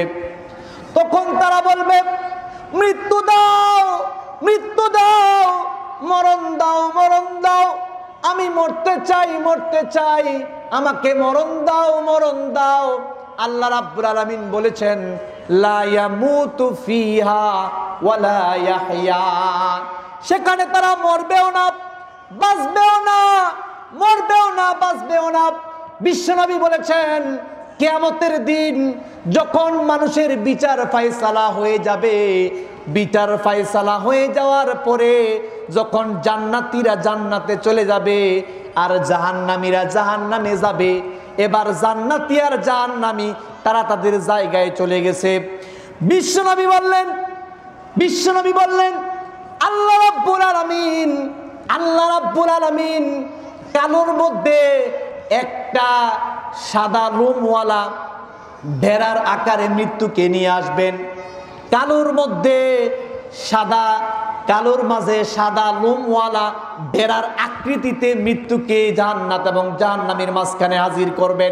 তখন তারা বলবে, মৃত্যু দাও, মৃত্যু দাও, মরণ দাও, মরণ দাও, আমি মরতে চাই, মরতে চাই, আমাকে মরণ দাও, মরণ দাও। আল্লাহ রাব্বুল আলামিন বলেছেন, লা ইয়ামুতু ফিহা ওয়ালা ইয়াহইয়া, সেখানে তারা মরবেও না, বাঁচবেও না, মরবেও না, বাঁচবেও না। বিশ্বনবী বলেছেন, কিয়ামতের দিন যখন মানুষের বিচার ফায়সালা হয়ে যাবে, বিচার ফায়সালা হয়ে যাওয়ার পরে যখন জান্নাতীরা জান্নাতে চলে যাবে আর জাহান্নামীরা জাহান্নামে যাবে, এবার জান্নাতি আর জাহান্নামী তারা তাদের জায়গায় চলে গেছে। বিশ্বনবী বললেন, বিশ্বনবী বললেন, আল্লাহ রাব্বুল আলামিন, আল্লাহ রাব্বুল আলামিন কালোর মধ্যে একটা সাদা লোমওয়ালা ভেড়ার আকারে মৃত্যুকে নিয়ে আসবেন। কালোর মধ্যে সাদা, কালোর মাঝে সাদা লোমওয়ালা ভেড়ার আকৃতিতে মৃত্যুকে জান্নাত এবং জাহান্নামের মাঝখানে হাজির করবেন।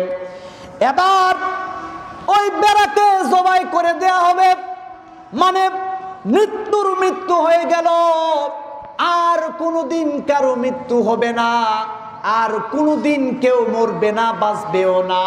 এবার ওই ভেড়াকে জবাই করে দেয়া হবে, মানে মৃত্যুর মৃত্যু হয়ে গেল, আর কোনোদিন কারো মৃত্যু হবে না, আর কোনোদিন কেউ মরবে না, বাঁচবেও না।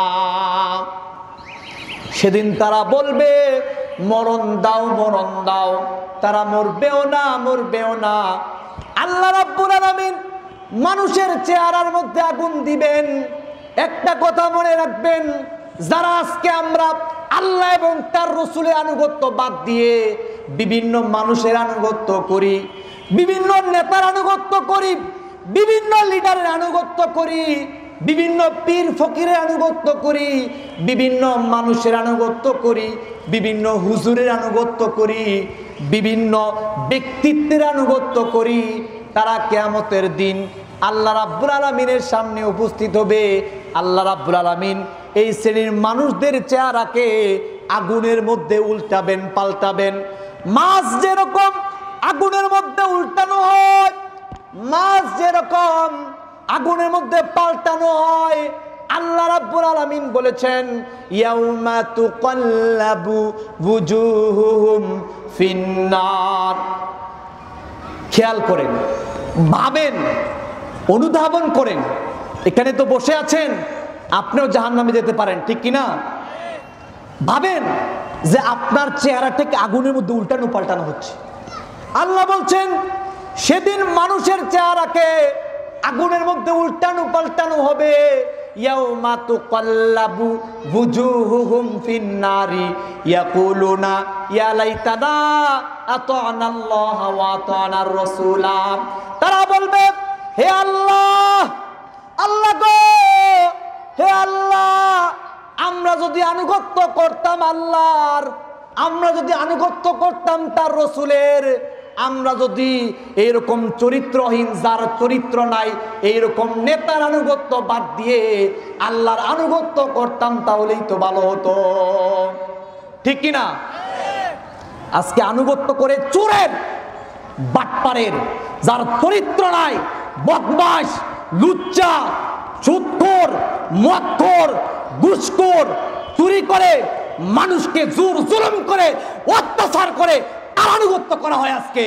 সেদিন তারা বলবে, মরণ দাও, মরণ দাও, তারা মরবেও না, মরবেও না। আল্লাহ রাব্বুল আলামিন মানুষের চেহারার মধ্যে আগুন দিবেন। একটা কথা মনে রাখবেন, যারা আজকে আমরা আল্লাহ এবং তার রাসূলের আনুগত্য বাদ দিয়ে বিভিন্ন মানুষের আনুগত্য করি, বিভিন্ন নেতার আনুগত্য করি, বিভিন্ন লিডারের আনুগত্য করি, বিভিন্ন পীর ফকিরের আনুগত্য করি, বিভিন্ন মানুষের আনুগত্য করি, বিভিন্ন হুজুরের আনুগত্য করি, বিভিন্ন ব্যক্তিত্বের আনুগত্য করি, তারা কিয়ামতের দিন আল্লাহ রাব্বুল আলামিনের সামনে উপস্থিত হবে। আল্লাহ রাব্বুল আলামিন এই শ্রেণীর মানুষদের চেহারাকে আগুনের মধ্যে উল্টাবেন, পাল্টাবেন। মাছ যেরকম আগুনের মধ্যে উল্টানো হয়, মাছ যেরকম আগুনের মধ্যে পাল্টানো হয়, আল্লাহ রাব্বুল আলামিন বলেছেন, ইয়াউমা তুকাল্লাবু ওয়ুজুহুহুম ফিন্নার। খেয়াল করেন, ভাবেন, অনুধাবন করেন। এখানে তো বসে আছেন, আপনিও জাহান্নামে যেতে পারেন, ঠিক কিনা? ভাবেন যে আপনার চেহারাটাকে আগুনের মধ্যে উল্টানো পাল্টানো হচ্ছে। আল্লাহ বলছেন, সেদিন মানুষের চেহারাকে আগুনের মধ্যে উল্টানো পাল্টানো হবে। ইয়াউমা তুকাল্লাবু বুজুহুহুম ফিন্নারি ইয়াকুলুনা ইয়া লাইতানা আতা'নাল্লাহ ওয়া আতা'নার রাসূলা। তারা বলবে, হে আল্লাহ, আল্লাহ গো, হে আল্লাহ, আমরা যদি আনুগত্য করতাম আল্লাহর, আমরা যদি আনুগত্য করতাম তার রসুলের, আমরা যদি এইরকম চরিত্রহীন, যার চরিত্র নাই, এইরকম নেতার আনুগত্য বাদ দিয়ে আল্লাহর আনুগত্য করতাম তাহলেই তো ভালো হতো। ঠিক কিনা? আজকে আনুগত্য করে চোরের, বাটপারের, যার চরিত্র নাই, বদমাশ, লুচ্চা, সুদখোর, মদখোর, ঘুষখোর, চুরি করে, মানুষকে জোর জুলুম করে, অত্যাচার করে তার আনুগত্য করা হয় আজকে।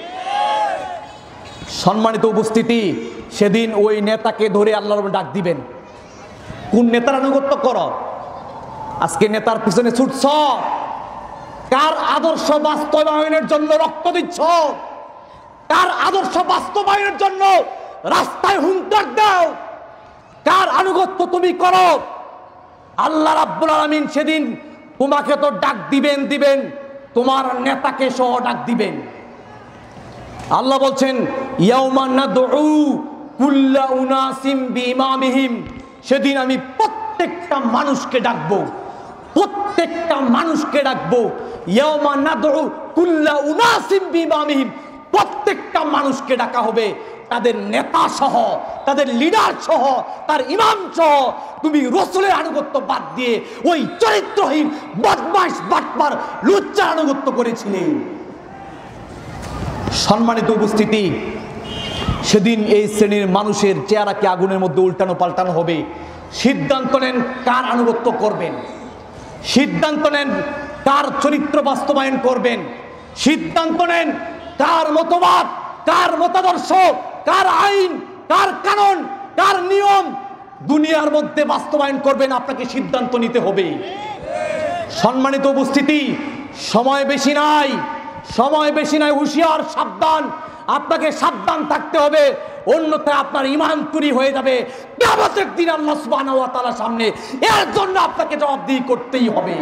সম্মানিত উপস্থিতি, সেদিন ওই নেতাকে ধরে আল্লাহর ডাক দিবেন, কোন নেতার আনুগত্য করো? আজকে নেতার পিছনে ছুটছ? কার আদর্শ বাস্তবায়নের জন্য রক্ত দিচ্ছ? কার আদর্শ বাস্তবায়নের জন্য রাস্তায় হুঙ্কার দাও? কার আনুগত্য তুমি করো? আল্লাহ রাব্বুল আলামিন সেদিন তোমাকে তো ডাক দিবেন, তোমার নেতাকে সহ ডাক দিবেন। আল্লাহ বলছেন, ইয়াউমা নাদউ কুল্লা উনাসিম বিইমামিহিম, সেদিন আমি প্রত্যেকটা মানুষকে ডাকবো, প্রত্যেকটা মানুষকে ডাকবো। ইয়াউমা নাদউ কুল্লা উনাসিম বিইমামিহিম, প্রত্যেকটা মানুষকে ডাকা হবে তাদের নেতা সহ, তাদের লিডার সহ, তার ইমাম সহ। তুমি রসুলের আনুগত্য বাদ দিয়ে ওই চরিত্রহীন, বদমাশ, বাটপার, লুচ্চার আনুগত্য করেছিলে। সম্মানিত উপস্থিতি, সেদিন এই শ্রেণীর মানুষের চেহারাকে আগুনের মধ্যে উল্টানো পাল্টানো হবে। সিদ্ধান্ত নেন কার আনুগত্য করবেন, সিদ্ধান্ত নেন কার চরিত্র বাস্তবায়ন করবেন, সিদ্ধান্ত নেন কার মতবাদ, কার মতাদর্শ, কার আইন, কার কানুন, কার নিয়ম দুনিয়ার মধ্যে বাস্তবায়ন করবেন। আপনাকে সিদ্ধান্ত নিতে হবে। সম্মানিত উপস্থিতি, সময় বেশি নাই, সময় বেশি নাই, হুঁশিয়ার, সাবধান। আপনাকে সাবধান থাকতে হবে, অন্যথায় আপনার ঈমান চুরি হয়ে যাবে কিয়ামতের দিন আল্লাহ সুবহানাহু ওয়া তাআলার সামনে। এর জন্য আপনাকে জবাবদিহি করতেই হবে।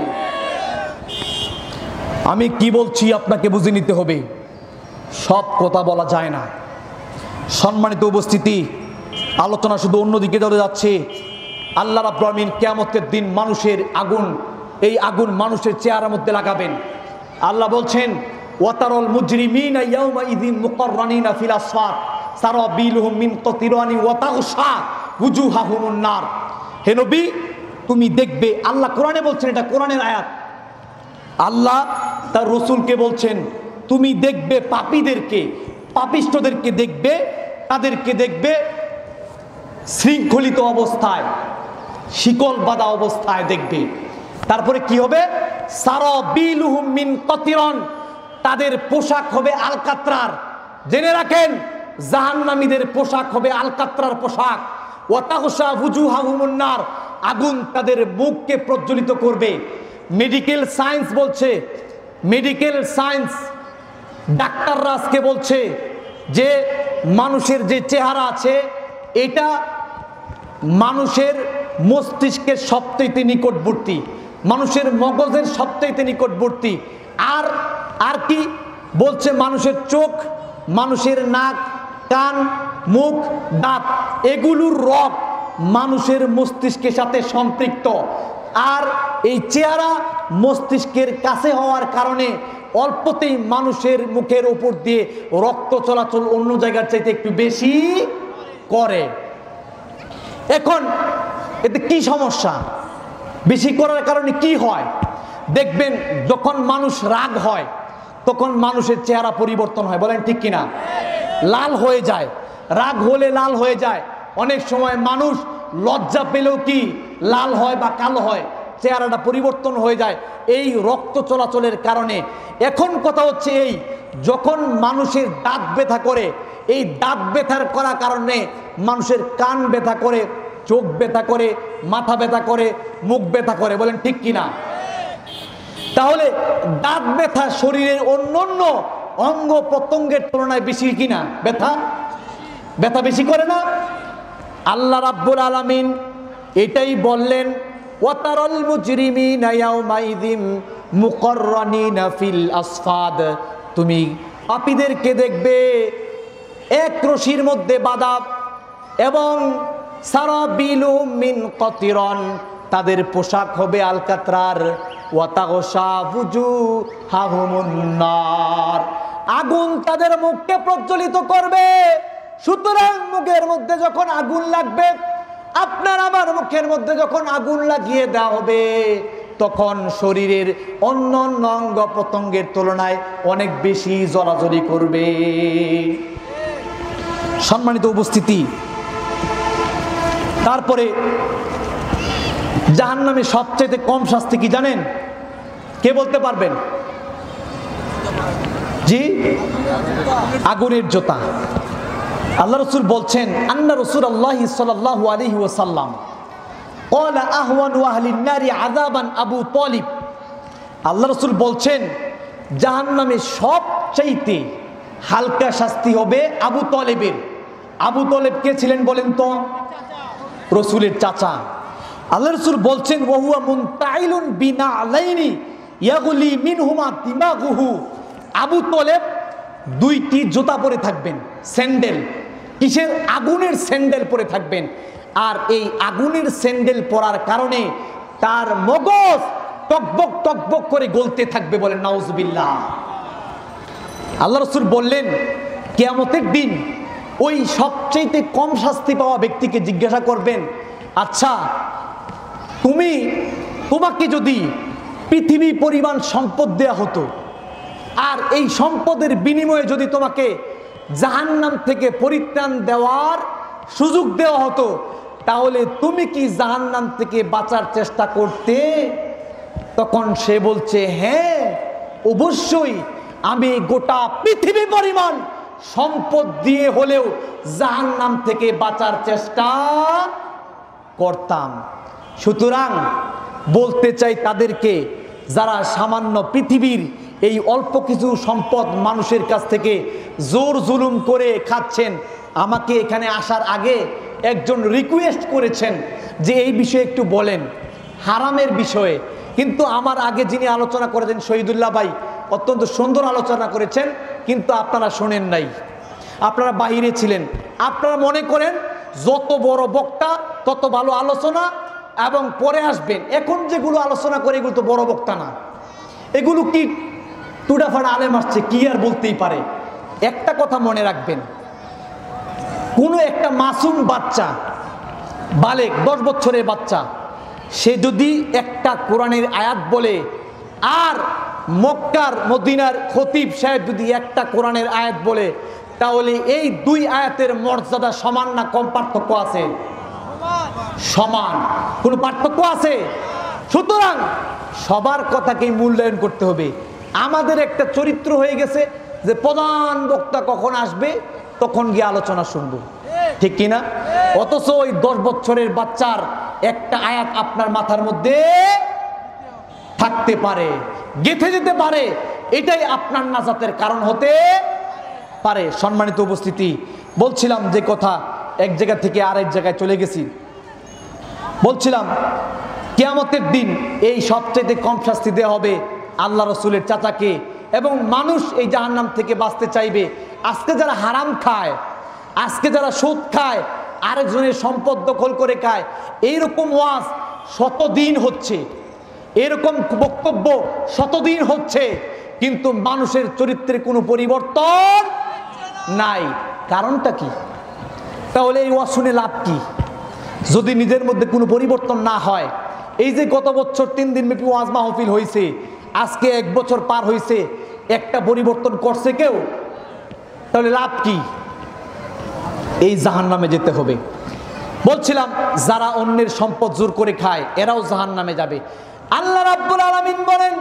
আমি কি বলছি আপনাকে বুঝে নিতে হবে, সব কথা বলা যায় না। সম্মানিত উপস্থিতি, আলোচনা শুধু অন্যদিকে চলে যাচ্ছে। আল্লাহ রাব্বুল আলামিন কিয়ামতের দিন মানুষের আগুন, এই আগুন মানুষের চেহারার মধ্যে লাগাবেন। আল্লাহ বলছেন, ওয়াতারুল মুজরিমিনা ইয়াউমা ইযিন মুকাররানিনা ফিল আসফার সারাবিলুহুম মিন কাতিরানি ওয়া তাগশা ওয়ুজুহাহুমুন নার। হে নবী, তুমি দেখবে, আল্লাহ কোরআনে বলছেন, এটা কোরআনের আয়াত। আল্লাহ তার রাসূলকে বলছেন, তুমি দেখবে পাপীদেরকে, পাপিষ্ঠদেরকে দেখবে, তাদেরকে দেখবে শৃঙ্খলিত অবস্থায়, শিকল বাঁধা অবস্থায় দেখবে। তারপরে কি হবে? সারাবিলুহুম মিন কাতিরান, তাদের পোশাক হবে আলকাত্রার। জেনে রাখেন, জাহান্নামীদের পোশাক হবে আলকাত্রার পোশাক। ওয়া তাগশা ওয়ুজুহাহুমুন নার, আগুন তাদের মুখকে প্রজ্বলিত করবে। মেডিকেল সায়েন্স বলছে, মেডিকেল সায়েন্স, ডাক্তাররা আজকে বলছে যে মানুষের যে চেহারা আছে এটা মানুষের মস্তিষ্কের সবচেয়ে নিকটবর্তী, মানুষের মগজের সবচেয়ে নিকটবর্তী। আর কি বলছে? মানুষের চোখ, মানুষের নাক, কান, মুখ, দাঁত, এগুলোর রগ মানুষের মস্তিষ্কের সাথে সম্পৃক্ত। আর এই চেহারা মস্তিষ্কের কাছে হওয়ার কারণে অল্পতেই মানুষের মুখের উপর দিয়ে রক্ত চলাচল অন্য জায়গার চাইতে একটু বেশি করে। এখন এতে কি সমস্যা? বেশি করার কারণে কি হয়? দেখবেন যখন মানুষ রাগ হয় তখন মানুষের চেহারা পরিবর্তন হয়, বলেন ঠিক কিনা? লাল হয়ে যায়, রাগ হলে লাল হয়ে যায়। অনেক সময় মানুষ লজ্জা পেলেও কি লাল হয় বা কালো হয়, চেহারাটা পরিবর্তন হয়ে যায় এই রক্ত চলাচলের কারণে। এখন কথা হচ্ছে এই, যখন মানুষের দাঁত ব্যথা করে, এই দাঁত ব্যথার করার কারণে মানুষের কান ব্যথা করে, চোখ ব্যথা করে, মাথা ব্যথা করে, মুখ ব্যথা করে, বলেন ঠিক কিনা? তাহলে দাঁত ব্যথা শরীরের অন্যান্য অঙ্গ প্রত্যঙ্গের তুলনায় বেশি কিনা? ব্যথা বেশি করে না? আল্লাহ রাব্বুল আলামিন এটাই বললেন, ওয়াতারাল মুজরিমিনা ইয়াউমাইযিম মুকাররানিনা ফিল আসফাদ, তুমি পাপীদেরকে দেখবে এক রশির মধ্যে বাঁধা, এবং সারাবিলুম মিন কতিরন, তাদের পোশাক হবে আলকাতরার, ওয়াতাগশা বুজুহাহুমুন নার, আগুন তাদের মুখকে প্রজ্বলিত করবে। সুতরাং মুখের মধ্যে যখন আগুন লাগবে, আপনার আমার মুখের মধ্যে যখন আগুন লাগিয়ে দেওয়া হবে, তখন শরীরের অন্য অন্য অঙ্গ প্রত্যঙ্গের তুলনায় অনেক বেশি জড়াজড়ি করবে। সম্মানিত উপস্থিতি, তারপরে জাহান্নামে সবচেয়ে কম শাস্তি কি জানেন? কে বলতে পারবেন? জি, আগুনের জোতা। আল্লাহ রাসূল বলছেন, আন্না রাসূলুল্লাহ সাল্লাল্লাহু আলাইহি ওয়াসাল্লাম ক্বালা আহওয়ানু আহলিন নারি আযাবান আবু তালিব। আল্লাহ রাসূল বলছেন, জাহান্নামে সবচাইতে হালকা শাস্তি হবে আবু তালেবের। আবু তালেব কে ছিলেন বলেন তো? রাসূলের চাচা। আল্লাহ রাসূল বলছেন, ওয়া হুয়া মুনতাইলুন বিনালাইনি ইয়াগলি মিনহুমা দিমাগুহু। আবু তালেব দুইটি জুতা পরে থাকবেন, স্যান্ডেল। কিসের? আগুনের স্যান্ডেল পরে থাকবেন। আর এই আগুনের স্যান্ডেল পরার কারণে তার মগজ টকবক টকবক করে গলতে থাকবে। বলেন নাউজুবিল্লাহ। আল্লাহ রাসূল বললেন, কিয়ামতের দিন ওই সবচেয়ে কম শাস্তি পাওয়া ব্যক্তিকে জিজ্ঞাসা করবেন, আচ্ছা তোমাকে যদি পৃথিবী পরিমাণ সম্পদ দেয়া হতো, আর এই সম্পদের বিনিময়ে যদি তোমাকে জাহান্নাম থেকে পরিত্রাণ দেওয়ার সুযোগ দেওয়া হতো, তাহলে তুমি কি জাহান্নাম থেকে বাঁচার চেষ্টা করতে? তখন সে বলছে, হ্যাঁ অবশ্যই, আমি গোটা পৃথিবী পরিমাণ সম্পদ দিয়ে হলেও জাহান্নাম থেকে বাঁচার চেষ্টা করতাম। সুতরাং বলতে চাই তাদেরকে, যারা সামান্য পৃথিবীর এই অল্প কিছু সম্পদ মানুষের কাছ থেকে জোর জুলুম করে খাচ্ছেন, আমাকে এখানে আসার আগে একজন রিকোয়েস্ট করেছেন যে এই বিষয়ে একটু বলেন, হারামের বিষয়ে। কিন্তু আমার আগে যিনি আলোচনা করেছেন শহীদুল্লাহ ভাই অত্যন্ত সুন্দর আলোচনা করেছেন, কিন্তু আপনারা শোনেন নাই, আপনারা বাহিরে ছিলেন। আপনারা মনে করেন যত বড় বক্তা তত ভালো আলোচনা, এবং পরে আসবেন। এখন যেগুলো আলোচনা করে এগুলো তো বড় বক্তা না, এগুলো কি টুডাফাড়া আলেম আসছে, কি আর বলতেই পারে। একটা কথা মনে রাখবেন, কোনো একটা মাসুম বাচ্চা, বালেক 10 বছরের বাচ্চা, সে যদি একটা কোরআনের আয়াত বলে, আর মক্কার মদিনার খতিব সাহেব যদি একটা কোরআনের আয়াত বলে, তাহলে এই দুই আয়াতের মর্যাদা সমান না কম? পার্থক্য আছে? সমান। কোনো পার্থক্য আছে? সুতরাং সবার কথাকেই মূল্যায়ন করতে হবে। আমাদের একটা চরিত্র হয়ে গেছে যে প্রধান বক্তা কখন আসবে তখন গিয়ে আলোচনা শুনবো, ঠিক কিনা? অথচ ওই 10 বছরের বাচ্চার একটা আয়াত আপনার মাথার মধ্যে থাকতে পারে, গেঁথে যেতে পারে, এটাই আপনার নাজাতের কারণ হতে পারে। সম্মানিত উপস্থিতি, বলছিলাম যে কথা, এক জায়গা থেকে আরেক জায়গায় চলে গেছি। বলছিলাম কিয়ামতের দিন এই সবচেয়ে কম শাস্তি দেওয়া হবে আল্লাহ রসুলের চাচাকে, এবং মানুষ এই জাহান্নাম থেকে বাঁচতে চাইবে। আজকে যারা হারাম খায়, আজকে যারা সুদ খায়, আরেকজনের সম্পদ দখল করে খায়, এইরকম ওয়াজ শতদিন হচ্ছে, এরকম বক্তব্য শতদিন হচ্ছে, কিন্তু মানুষের চরিত্রে কোনো পরিবর্তন নাই। কারণটা কি? তাহলে এই ওয়াজ শুনে লাভ কি যদি নিজের মধ্যে কোনো পরিবর্তন না হয়? এই যে গত বছর 3 দিন ব্যাপী ওয়াজ মাহফিল হয়েছে, আজকে 1 বছর পার হয়েছে, একটা পরিবর্তন করছে কেউ? তাহলে লাভ কি? এই জাহান্নামে যেতে হবে। বলছিলাম যারা অন্যের সম্পদ জোর করে খায় এরাও জাহান্নামে যাবে। আল্লাহ রাব্বুল আলামিন বলেন,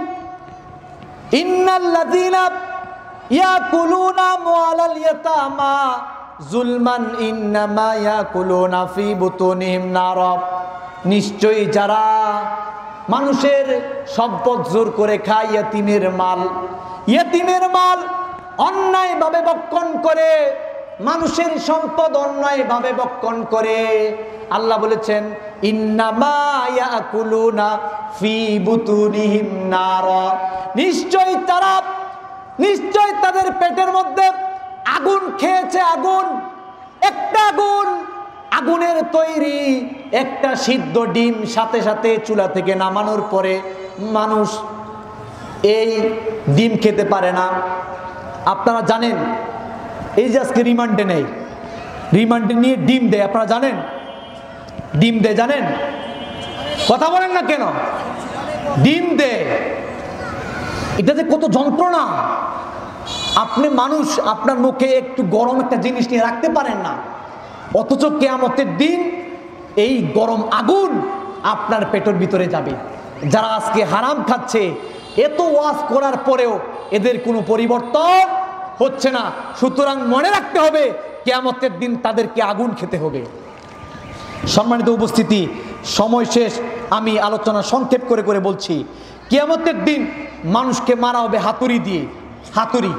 ইন্নাল্লাযীনা ইয়াকুলুনা আমওয়ালাল ইয়াতামা যুলমান ইন্নামা ইয়াকুলুনা ফি বুতুনিহিম নারা। নিশ্চয়ই যারা মানুষের সম্পদ জোর করে খায়, ইয়তিমের মাল অন্যায়ভাবে ভক্ষণ করে, মানুষের সম্পদ অন্যায়ভাবে ভক্ষণ করে। আল্লাহ বলেছেন ইন্নামা ইয়াকুলুনা ফি বুতুনিহিম নার, নিশ্চয়ই তাদের পেটের মধ্যে আগুন খেয়েছে। আগুন, একটা আগুনের তৈরি একটা সিদ্ধ ডিম সাথে সাথে চুলা থেকে নামানোর পরে মানুষ এই ডিম খেতে পারে না। আপনারা জানেন এই যে আজকে রিমান্ডে নেই, রিমান্ডে নিয়ে ডিম দেয়, আপনারা জানেন ডিম দেয়, জানেন? কথা বলেন না কেন? ডিম দেয়, এটা যে কত যন্ত্রণা। আপনি মানুষ আপনার মুখে একটু গরম একটা জিনিস নিয়ে রাখতে পারেন না, অথচ কিয়ামতের দিন এই গরম আগুন আপনার পেটের ভিতরে যাবে। যারা আজকে হারাম খাচ্ছে, এত ওয়াজ করার পরেও এদের কোনো পরিবর্তন হচ্ছে না। সুতরাং মনে রাখতে হবে কিয়ামতের দিন তাদেরকে আগুন খেতে হবে। সম্মানিত উপস্থিতি, সময় শেষ, আমি আলোচনা সংক্ষেপ করে বলছি। কিয়ামতের দিন মানুষকে মারা হবে হাতুড়ি দিয়ে, হাতুড়ি।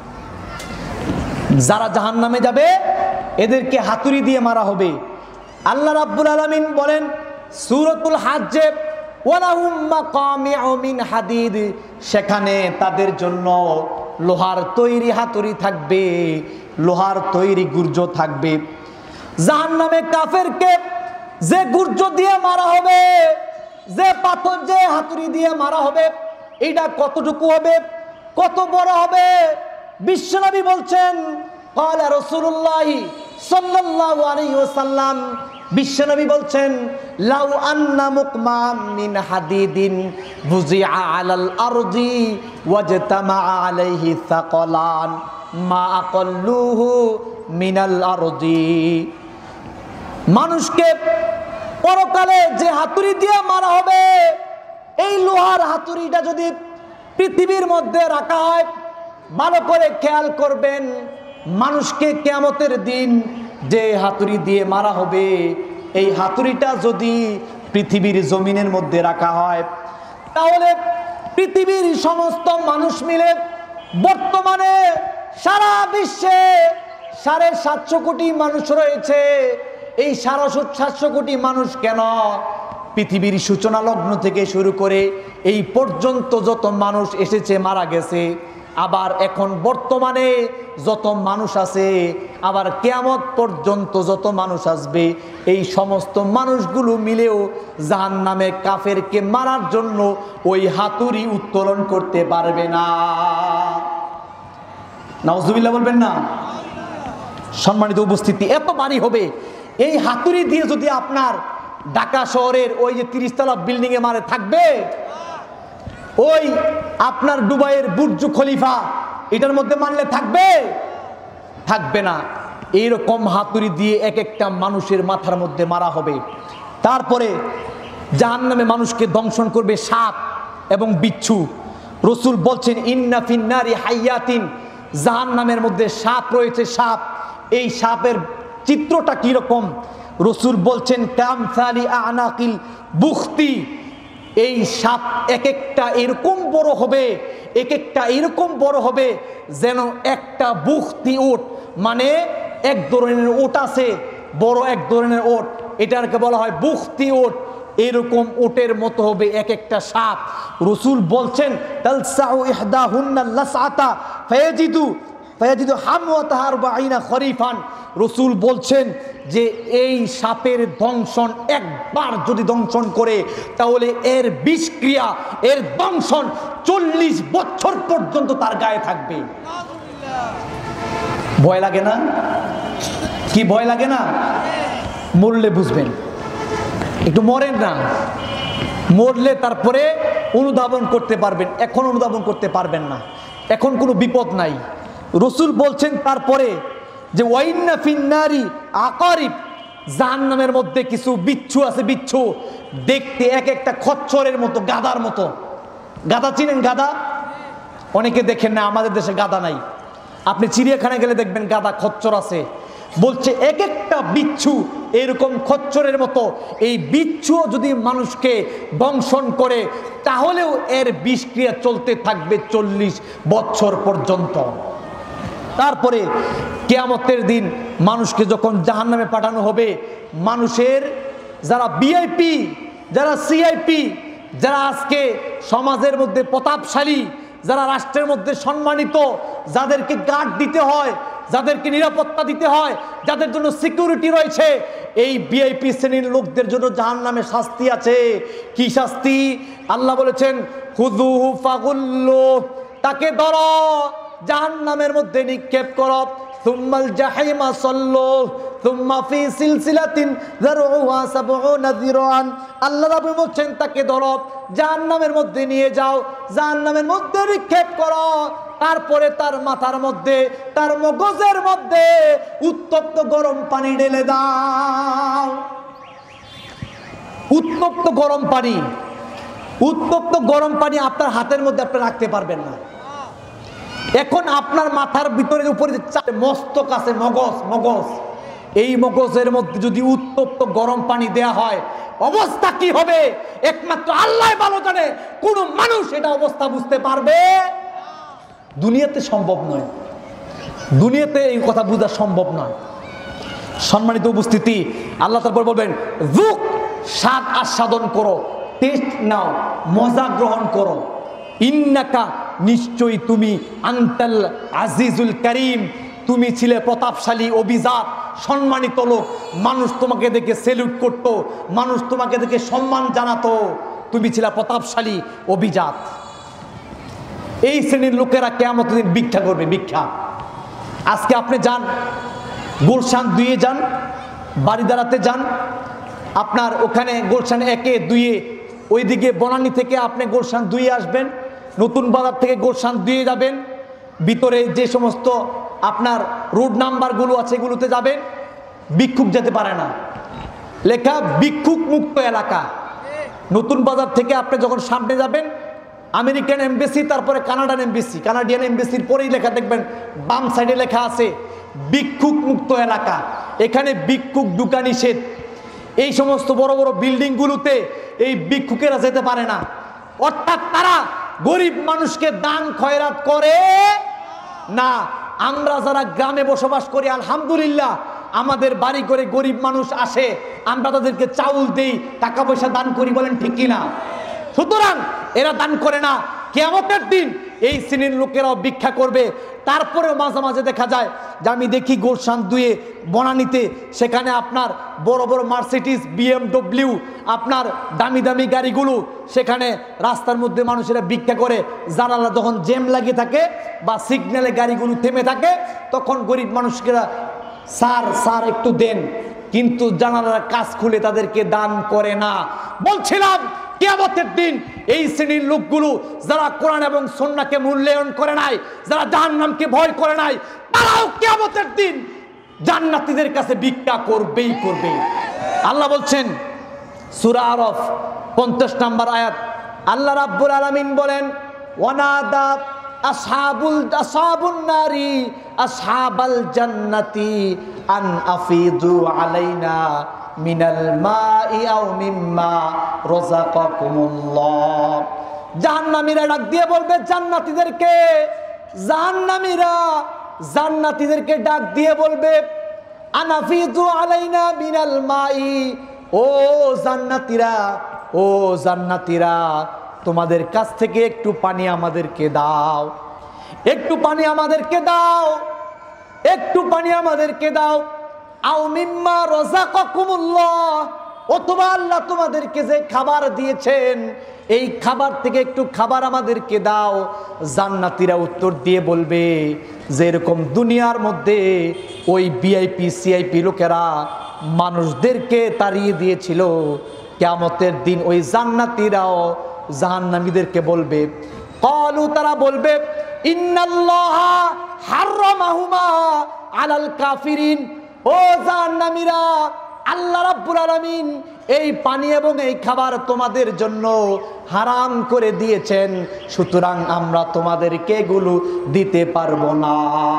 যারা জাহান্নামে যাবে এদেরকে হাতুড়ি দিয়ে মারা হবে। আল্লাহ রাব্বুল আলামিন বলেন সূরাতুল হাজ্জে, ওয়ালাহুম মাকামিউ মিন হাদিদ, সেখানে তাদের জন্য লোহার তৈরি হাতুড়ি থাকবে, লোহার তৈরি গুর্জ থাকবে। জাহান্নামে কাফেরকে যে গুর্জ দিয়ে মারা হবে, যে পাথর, যে হাতুড়ি দিয়ে মারা হবে, এটা কতটুকু হবে, কত বড় হবে? বিশ্বনবী বলছেন, ক্বালা রাসূলুল্লাহ সাল্লাল্লাহু আলাইহি ওয়াসাল্লাম, বিশ্বনবী বলছেন, লাউ আন্না মুকমাম মিন হাদিদিন বুজিআ আলাল আরদি ওয়াজতামা আলাইহি সাকালান মা আকাল্লুহু মিনাল আরদি। মানুষকে পরকালে যে হাতুড়ি দিয়ে মারা হবে, এই লোহার হাতুড়িটা যদি পৃথিবীর মধ্যে রাখা হয়, ভালো করে খেয়াল করবেন, মানুষকে কিয়ামতের দিন যে হাতুড়ি দিয়ে মারা হবে, এই হাতুড়িটা যদি পৃথিবীর জমিনের মধ্যে রাখা হয়, তাহলে পৃথিবীর সমস্ত মানুষ মিলে, বর্তমানে সারা বিশ্বে 750 কোটি মানুষ রয়েছে, এই 750 কোটি মানুষ কেন, পৃথিবীর সূচনা লগ্ন থেকে শুরু করে এই পর্যন্ত যত মানুষ এসেছে মারা গেছে, আবার এখন বর্তমানে যত মানুষ আছে, আবার কিয়ামত পর্যন্ত যত মানুষ আসবে, এই সমস্ত মানুষগুলো মিলেও জাহান্নামে কাফেরকে মারার জন্য ওই হাতুড়ি উত্তোলন করতে পারবে না। নাউজুবিল্লাহ বলবেন না? সম্মানিত উপস্থিতি, এত ভারী হবে এই হাতুড়ি দিয়ে যদি আপনার ঢাকা শহরের ওই যে 30 তলা বিল্ডিং এ মারে, থাকবে? ওই আপনার দুবাইয়ের বুর্জ খলিফা এটার মধ্যে মারলে থাকবে? থাকবে না। এইরকম হাতুড়ি দিয়ে এক একটা মানুষের মাথার মধ্যে মারা হবে। তারপরে জাহান্নামে মানুষকে দংশন করবে সাপ এবং বিচ্ছু। রসুল বলছেন ইন্না ফিন্নারি হাইয়াতিন, জাহান্নামের মধ্যে সাপ রয়েছে, সাপ। এই সাপের চিত্রটা কিরকম? রসুল বলছেন কামসালি আনাকিল বুখতি, এই সাপ এক একটা এরকম বড় হবে, এক একটা এরকম বড় হবে যেন একটা বুখতি উট, মানে এক ধরনের উট আছে, বড় এক ধরনের উট, এটাকে বলা হয় বুখতি উট। এরকম উটের মতো হবে এক একটা সাপ। রসুল বলছেন তালসাউ ইহদাহুন্না লাসআতা ফায়াজিদু হামওয়াতাহা 40 খরিফান। রসুল বলছেন যে এই সাপের দংশন একবার যদি দংশন করে, তাহলে এর বিষক্রিয়া, এর দংশন 40 বছর পর্যন্ত তার গায়ে থাকবে। ভয় লাগে না? কি ভয় লাগে না? মরলে বুঝবেন। একটু মরেন না, মরলে তারপরে অনুধাবন করতে পারবেন। এখন অনুধাবন করতে পারবেন না, এখন কোনো বিপদ নাই। রসুল বলছেন তারপরে যে ওয়াইন্না ফিন্নারি আকারিব, জাহান্নামের মধ্যে কিছু বিচ্ছু আছে, বিচ্ছু দেখতে এক একটা খচ্চরের মতো, গাদার মতো। গাদা চিনেন? গাদা অনেকে দেখেন না, আমাদের দেশে গাদা নাই। আপনি চিড়িয়াখানায় গেলে দেখবেন গাদা, খচ্চর আছে। বলছে এক একটা বিচ্ছু এরকম খচ্চরের মতো। এই বিচ্ছু যদি মানুষকে দংশন করে, তাহলেও এর বিষক্রিয়া চলতে থাকবে 40 বছর পর্যন্ত। তারপরে কিয়ামতের দিন মানুষকে যখন জাহান্নামে পাঠানো হবে, মানুষের যারা ভিআইপি, যারা সিআইপি, যারা আজকে সমাজের মধ্যে প্রতাপশালী, যারা রাষ্ট্রের মধ্যে সম্মানিত, যাদেরকে গার্ড দিতে হয়, যাদেরকে নিরাপত্তা দিতে হয়, যাদের জন্য সিকিউরিটি রয়েছে, এই ভিআইপি শ্রেণীর লোকদের জন্য জাহান্নামে শাস্তি আছে। কি শাস্তি? আল্লাহ বলেছেন, খুযুহু ফাগুল্লু, তাকে ধরো, জাহান্নামের মধ্যে নিক্ষেপ করো, সুম্মাল জাহিমা সাল্লু সুম্মা ফি সিলসিলাতিন যারউহা সাবউনা যিরান। আল্লাহ রাব্বুল বলেন, তাকে ধরো, জাহান্নামের মধ্যে নিয়ে যাও, জাহান্নামের মধ্যে নিক্ষেপ করো, তারপরে তার মাথার মধ্যে, তার মগজের মধ্যে উত্তপ্ত গরম পানি ঢেলে দাও। উত্তপ্ত গরম পানি, উত্তপ্ত গরম পানি আপনার হাতের মধ্যে আপনি রাখতে পারবেন না। এখন আপনার মাথার ভিতরে উপরে মস্তক আছে, মগজ, এই মগজের মধ্যে যদি উত্তপ্ত গরম পানি দেয়া হয়, অবস্থা কি হবে একমাত্র আল্লাহ ভালো জানে। কোন মানুষ এটা অবস্থা বুঝতে পারবে? দুনিয়াতে সম্ভব নয়, দুনিয়াতে এই কথা বোঝা সম্ভব নয়। সম্মানিত উপস্থিতি, আল্লাহ তারপর বলবেন, যুক, স্বাদ আস্বাদন করো, টেস্ট নাও, মজা গ্রহণ করো। ইন্নাকা, নিশ্চয়ই তুমি, আনতাল আজিজুল করিম, তুমি ছিলে প্রতাপশালী, অভিজাত, সম্মানিত লোক। মানুষ তোমাকে দেখে সেলুট করত, মানুষ তোমাকে দেখে সম্মান জানাতো, তুমি ছিলে প্রতাপশালী, অভিজাত। এই শ্রেণীর লোকেরা কিয়ামতের দিন ভিক্ষা করবে, ভিক্ষা। আজকে আপনি যান গুলশান 2-এ যান, বাড়িদারাতে যান, আপনার ওখানে গুলশান 1-এ 2-এ, ওইদিকে বনানী থেকে আপনি গুলশান 2-এ আসবেন, নতুন বাজার থেকে গুলশান 2-এ যাবেন, ভিতরে যে সমস্ত আপনার রোড নাম্বারগুলো আছে এগুলোতে যাবেন, ভিক্ষুক যেতে পারে না, লেখা ভিক্ষুক মুক্ত এলাকা। নতুন বাজার থেকে আপনি যখন সামনে যাবেন, আমেরিকান এমবেসি, তারপরে কানাডিয়ান এমবেসির পরেই লেখা দেখবেন, বাম সাইডে লেখা আছে ভিক্ষুক মুক্ত এলাকা। এখানে ভিক্ষুক ঢুকা নিষেধ। এই সমস্ত বড় বড় বিল্ডিংগুলোতে এই ভিক্ষুকেরা যেতে পারে না। অর্থাৎ তারা গরিব মানুষকে দান খয়রাত করে না। আমরা যারা গ্রামে বসবাস করি, আলহামদুলিল্লাহ, আমাদের বাড়ি করে গরিব মানুষ আসে, আমরা তাদেরকে চাউল দেই, টাকা পয়সা দান করি, বলেন ঠিক কিনা? সুতরাং এরা দান করে না। কিয়ামতের দিন এই শ্রেণীর লোকেরাও ভিক্ষা করবে। তারপরেও মাঝে মাঝে দেখা যায় যে, আমি দেখি গুলশান 2-এ বনানীতে, সেখানে আপনার বড় বড় মার্সিডিজ, BMW, আপনার দামি দামি গাড়িগুলো, সেখানে রাস্তার মধ্যে মানুষেরা ভিক্ষা করে। জানালা যখন জ্যাম লাগিয়ে থাকে বা সিগন্যালে গাড়িগুলো থেমে থাকে, তখন গরিব মানুষকেরা, স্যার একটু দেন, কিন্তু জানালার কাজ খুলে তাদেরকে দান করে না। বলছিলাম, কিয়ামতের দিন এই শ্রেণীর লোকগুলো, যারা কোরআন এবং সুন্নাহকে মূল্যায়ন করে নাই, যারা জাহান্নামকে ভয় করে নাই, তারাও কিয়ামতের দিন জান্নাতীদের কাছে ভিক্ষা করবেই করবে। আল্লাহ বলছেন সূরা আরাফ 50 নম্বর আয়াত, আল্লাহ রাব্বুল আলামিন বলেন, ওয়ানাদা আসহাবুন নারি আসহাবাল জান্নাতি আন আফিদু আলাইনা মিনাল মাই আও মিম্মা রাযাকাকুমুল্লাহ। জাহান্নামীরা ডাক দিয়ে বলবে জান্নাতীদেরকে, জান্নাতীদেরকে ডাক দিয়ে বলবে, আনাফিদু আলাইনা মিনাল মাই, ও জান্নাতীরা, তোমাদের কাছ থেকে একটু পানি আমাদেরকে দাও, একটু পানি আমাদেরকে দাও, একটু পানি আমাদেরকে দাও। আও মিম্মা রাযাকাকুমুল্লাহ, অথবা আল্লাহ তোমাদেরকে যে খাবার দিয়েছেন, এই খাবার থেকে একটু খাবার আমাদেরকে দাও। জান্নাতীরা উত্তর দিয়ে বলবে, যে এরকম দুনিয়ার মধ্যে ওই ভিআইপি সিআইপি লোকেরা মানুষদেরকে তাড়িয়ে দিয়েছিল, কিয়ামতের দিন ওই জান্নাতীরাও জাহান্নামীদেরকে বলবে, ক্বালু, তারা বলবে, ইন্নাল্লাহা হাররামাহুমা আলাল কাফিরিন, ও জাহান্নামীরা, আল্লাহ রাব্বুল আলামিন এই পানি এবং এই খাবার তোমাদের জন্য হারাম করে দিয়েছেন, সুতরাং আমরা তোমাদেরকে এগুলো দিতে পারবো না।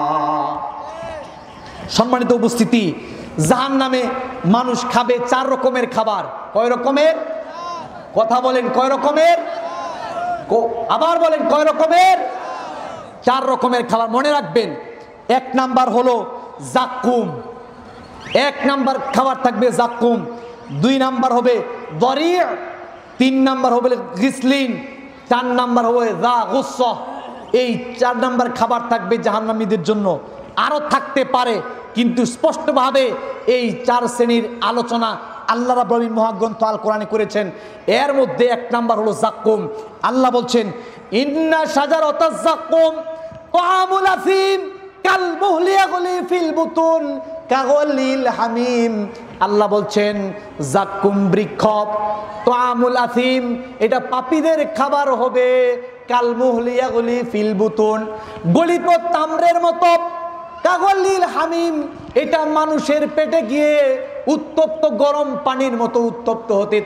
সম্মানিত উপস্থিতি, জাহান্নামে মানুষ খাবে 4 রকমের খাবার। কয় রকমের? কথা বলেন, কয় রকমের? আবার বলেন, কয় রকমের? 4 রকমের খাবার। মনে রাখবেন, 1 নাম্বার হলো জাক্কুম। 1 নাম্বার খাবার থাকবে জাক্কুম, 2 নাম্বার হবে দরিয়া, 3 নাম্বার হবে গিসলিন, 4 নাম্বার হবে যা গুস্স। এই 4 নাম্বার খাবার থাকবে জাহান্নামীদের জন্য। আরো থাকতে পারে, কিন্তু স্পষ্টভাবে এই 4 শ্রেণীর আলোচনা আল্লাহ রাব্বুল আলামিন মহাগ্রন্থ আল কোরআনে করেছেন। এর মধ্যে 1 নাম্বার হলো জাক্কুম। আল্লাহ বলছেন ইন্না শাজারাতাজ জাক্কুম তাআমুল আসিম কাল মুহলি ইয়াগলি ফিল বুতুন কাগলিল হামিম। আল্লাহ বলছেন জাক্কুম বৃক্ষ তাআমুল আসিম, এটা পাপীদের খাবার হবে। কাল মুহলি ইয়াগলি ফিল বুতুন, গলিত তাম্রের মতো। কাগলিল হামিম, এটা মানুষের পেটে গিয়ে উত্তপ্ত গরম পানির মতো উত্তপ্ত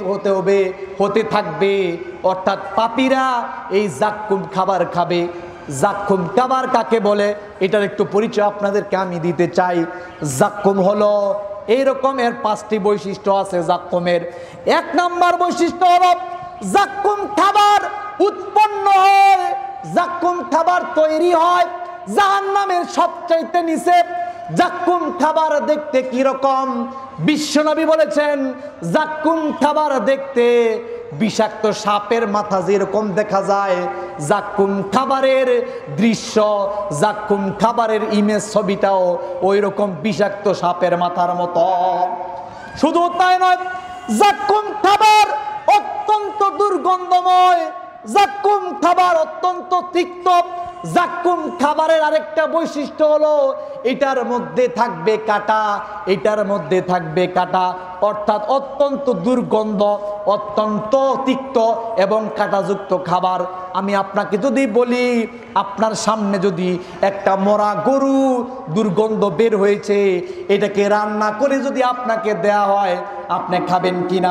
হতে থাকবে। অর্থাৎ পাপীরা এই জাক্কুম খাবার খাবে। জাক্কুম খাবার কাকে বলে এটার একটু পরিচয় আপনাদেরকে আমি দিতে চাই। জাক্কুম হলো এইরকম, এর 5টি বৈশিষ্ট্য আছে জাক্কুমের। 1 নাম্বার বৈশিষ্ট্য হলো জাক্কুম খাবার উৎপন্ন হয়, জাক্কুম খাবার তৈরি হয় জাহান্নামের সবচাইতে নিচে। জাক্কুম খাবার দেখতে কি রকম? বিশ্বনবী বলেছেন জাক্কুম খাবার দেখতে বিষাক্ত সাপের মাথা যেরকম দেখা যায়, জাক্কুম খাবারের দৃশ্য, জাক্কুম খাবারের ইমেজ ছবিটাও ওই রকম বিষাক্ত সাপের মাথার মতো। শুধু তাই নয়, জাক্কুম খাবার অত্যন্ত দুর্গন্ধময়, জাক্কুম খাবার অত্যন্ত তিক্ত। জাক্কুম খাবারের আরেকটা বৈশিষ্ট্য হলো এটার মধ্যে থাকবে কাঁটা, এটার মধ্যে থাকবে কাঁটা, অর্থাৎ অত্যন্ত দুর্গন্ধ, অত্যন্ত তিক্ত এবং কাঁটাযুক্ত খাবার। আমি আপনাকে যদি বলি, আপনার সামনে যদি একটা মরা গরু দুর্গন্ধ বের হয়েছে, এটাকে রান্না করে যদি আপনাকে দেয়া হয়, আপনি খাবেন কিনা?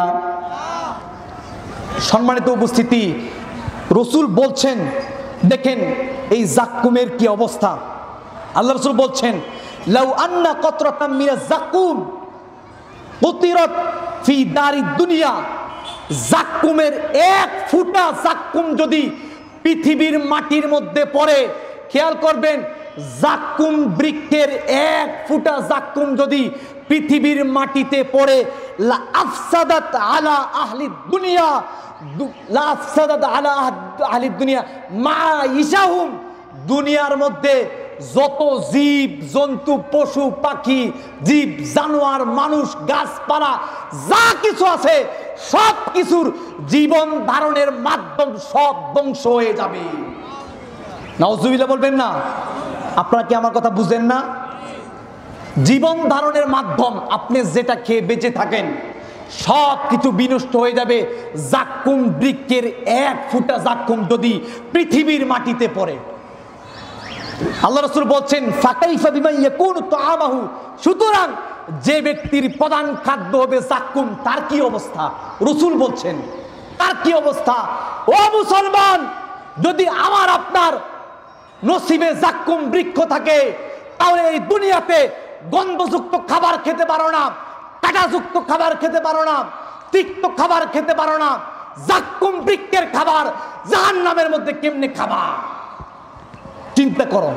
সম্মানিত উপস্থিতি, রাসূল বলছেন, দেখেন এই জাক্কুমের কি অবস্থা। আল্লাহ রাসূল বলছেন লাউ আন্না কতরাতাম মিনাজ জাক্কুম কুতিরাত ফি দারিদ দুনিয়া, জাক্কুমের 1 ফুটা জাক্কুম যদি পৃথিবীর মাটির মধ্যে পড়ে, খেয়াল করবেন, জাক্কুম বৃক্ষের 1 ফুটা জাক্কুম যদি পৃথিবীর মাটিতে পড়ে, লা আফসাদাত আলা আহলি দুনিয়া, লা আফসাদাত আলা আহলি দুনিয়া মা ইশাহুম, দুনিয়ার মধ্যে যত জীব জন্তু পশু পাখি জীব জানোয়ার মানুষ গাছপালা যা কিছু আছে সব কিছুর জীবন ধারণের মাধ্যম সব ধ্বংস হয়ে যাবে। নাউজুবিল্লাহ বলবেন না? আপনারা কি আমার কথা বুঝেন না? জীবন ধারণের মাধ্যম, আপনি যেটা খেয়ে বেঁচে থাকেন সব কিছু বিনষ্ট হয়ে যাবে জাক্কুম বৃক্ষের 1 ফুটা জাক্কুম যদি পৃথিবীর মাটিতে পড়ে। আল্লাহ রাসূল বলছেন ফাকাইফা বিমা ইয়াকুনু তাআমাহু, সুতরাং যে ব্যক্তির প্রধান খাদ্য হবে জাক্কুম, তার কি অবস্থা? রাসূল বলছেন তার কি অবস্থা? ও মুসলমান, যদি আমার আপনার নসিবে জাক্কুম বৃক্ষ থাকে, তাহলে এই দুনিয়াতে গন্ধযুক্ত খাবার খেতে পারো না, কাঁটাযুক্ত খাবার খেতে পারো না, তিক্ত খাবার খেতে পারো না। জাক্কুম বৃক্ষের খাবার জাহান্নামের মধ্যে কেমনে খাবা? চিন্তা করো।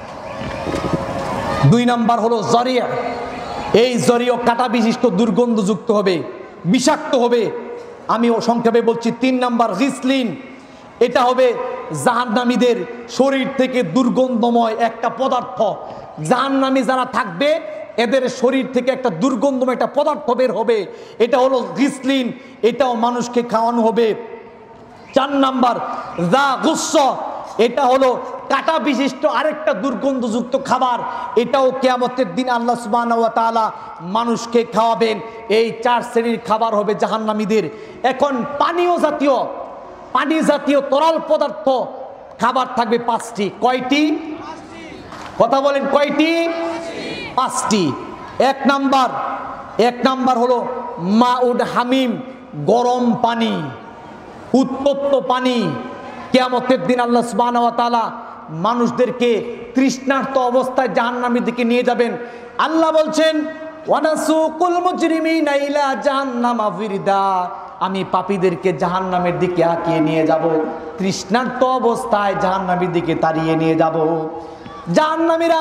2 নাম্বার হলো জরিয়া। এই জরিয়া কাঁটা বিশিষ্ট দুর্গন্ধযুক্ত হবে, বিষাক্ত হবে। আমি সংক্ষেপে বলছি 3 নাম্বার গিসলিন, এটা হবে জাহান্নামীদের শরীর থেকে দুর্গন্ধময় একটা পদার্থ। জাহান্নামী যারা থাকবে এদের শরীর থেকে একটা দুর্গন্ধময় একটা পদার্থ বের হবে, এটা হলো গিসলিন, এটাও মানুষকে খাওয়ানো হবে। 4 নাম্বার যা গুস্স, এটা হলো কাঁটা বিশিষ্ট আরেকটা দুর্গন্ধযুক্ত খাবার, এটাও কিয়ামতের দিন আল্লাহ সুবহানাহু ওয়া তাআলা মানুষকে খাওয়াবেন। এই 4 শ্রেণীর খাবার হবে জাহান্নামীদের। এখন পানি জাতীয় তরল পদার্থ খাবার থাকবে 5টি। কয়টি? কথা বলেন, কয়টি? 5টি। 1 নাম্বার হলো মাউদ হামিম, গরম পানি, উত্তপ্ত পানি। কিয়ামতের দিন আল্লাহ সুবহানাহু ওয়া তাআলা মানুষদেরকে তৃষ্ণার্ত অবস্থায় জাহান্নামের দিকে নিয়ে যাবেন। আল্লাহ বলছেন ওয়ানাসুকুল মুজরিমিনা ইলা জাহান্নামা ফিরদা, আমি পাপীদেরকে জাহান্নামের দিকে আঁকিয়ে নিয়ে যাব, তৃষ্ণার্ত অবস্থায় জাহান্নামের দিকে তাড়িয়ে নিয়ে যাব। জাহান্নামীরা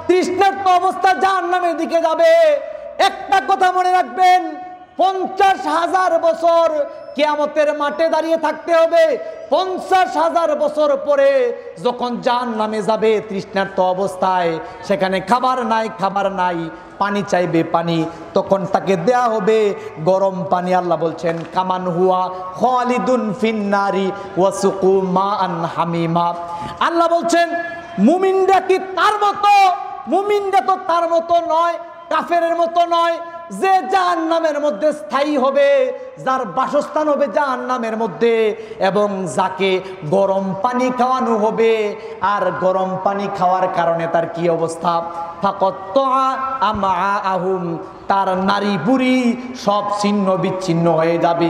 তৃষ্ণার্ত অবস্থায় জাহান্নামের দিকে যাবে। একটা কথা মনে রাখবেন, 50,000 বছর কিয়ামতের মাঠে দাঁড়িয়ে থাকতে হবে। 50,000 বছর পরে যখন জাহান্নামে যাবে তৃষ্ণার্ত অবস্থায়, সেখানে খাবার নাই, পানি চাইবে পানি, তখন তাকে দেয়া হবে গরম পানি। আল্লাহ বলছেন কামান হুয়া খালিদুন ফিন্নারি ওয়াসুকু মাআন হামিমা। আল্লাহ বলছেন মুমিনরা কি তার মতো? মুমিনরা তো তার মতো নয়, কাফেরের মতো নয়, যে জাহান্নামের মধ্যে স্থায়ী হবে, যার বাসস্থান হবে জাহান্নামের মধ্যে, এবং যাকে গরম পানি খাওয়ানো হবে। আর গরম পানি খাওয়ার কারণে তার কি অবস্থা? ফাকাত্তা আমাআহুম, তার নারী বুড়ি সব ছিন্ন বিচ্ছিন্ন হয়ে যাবে।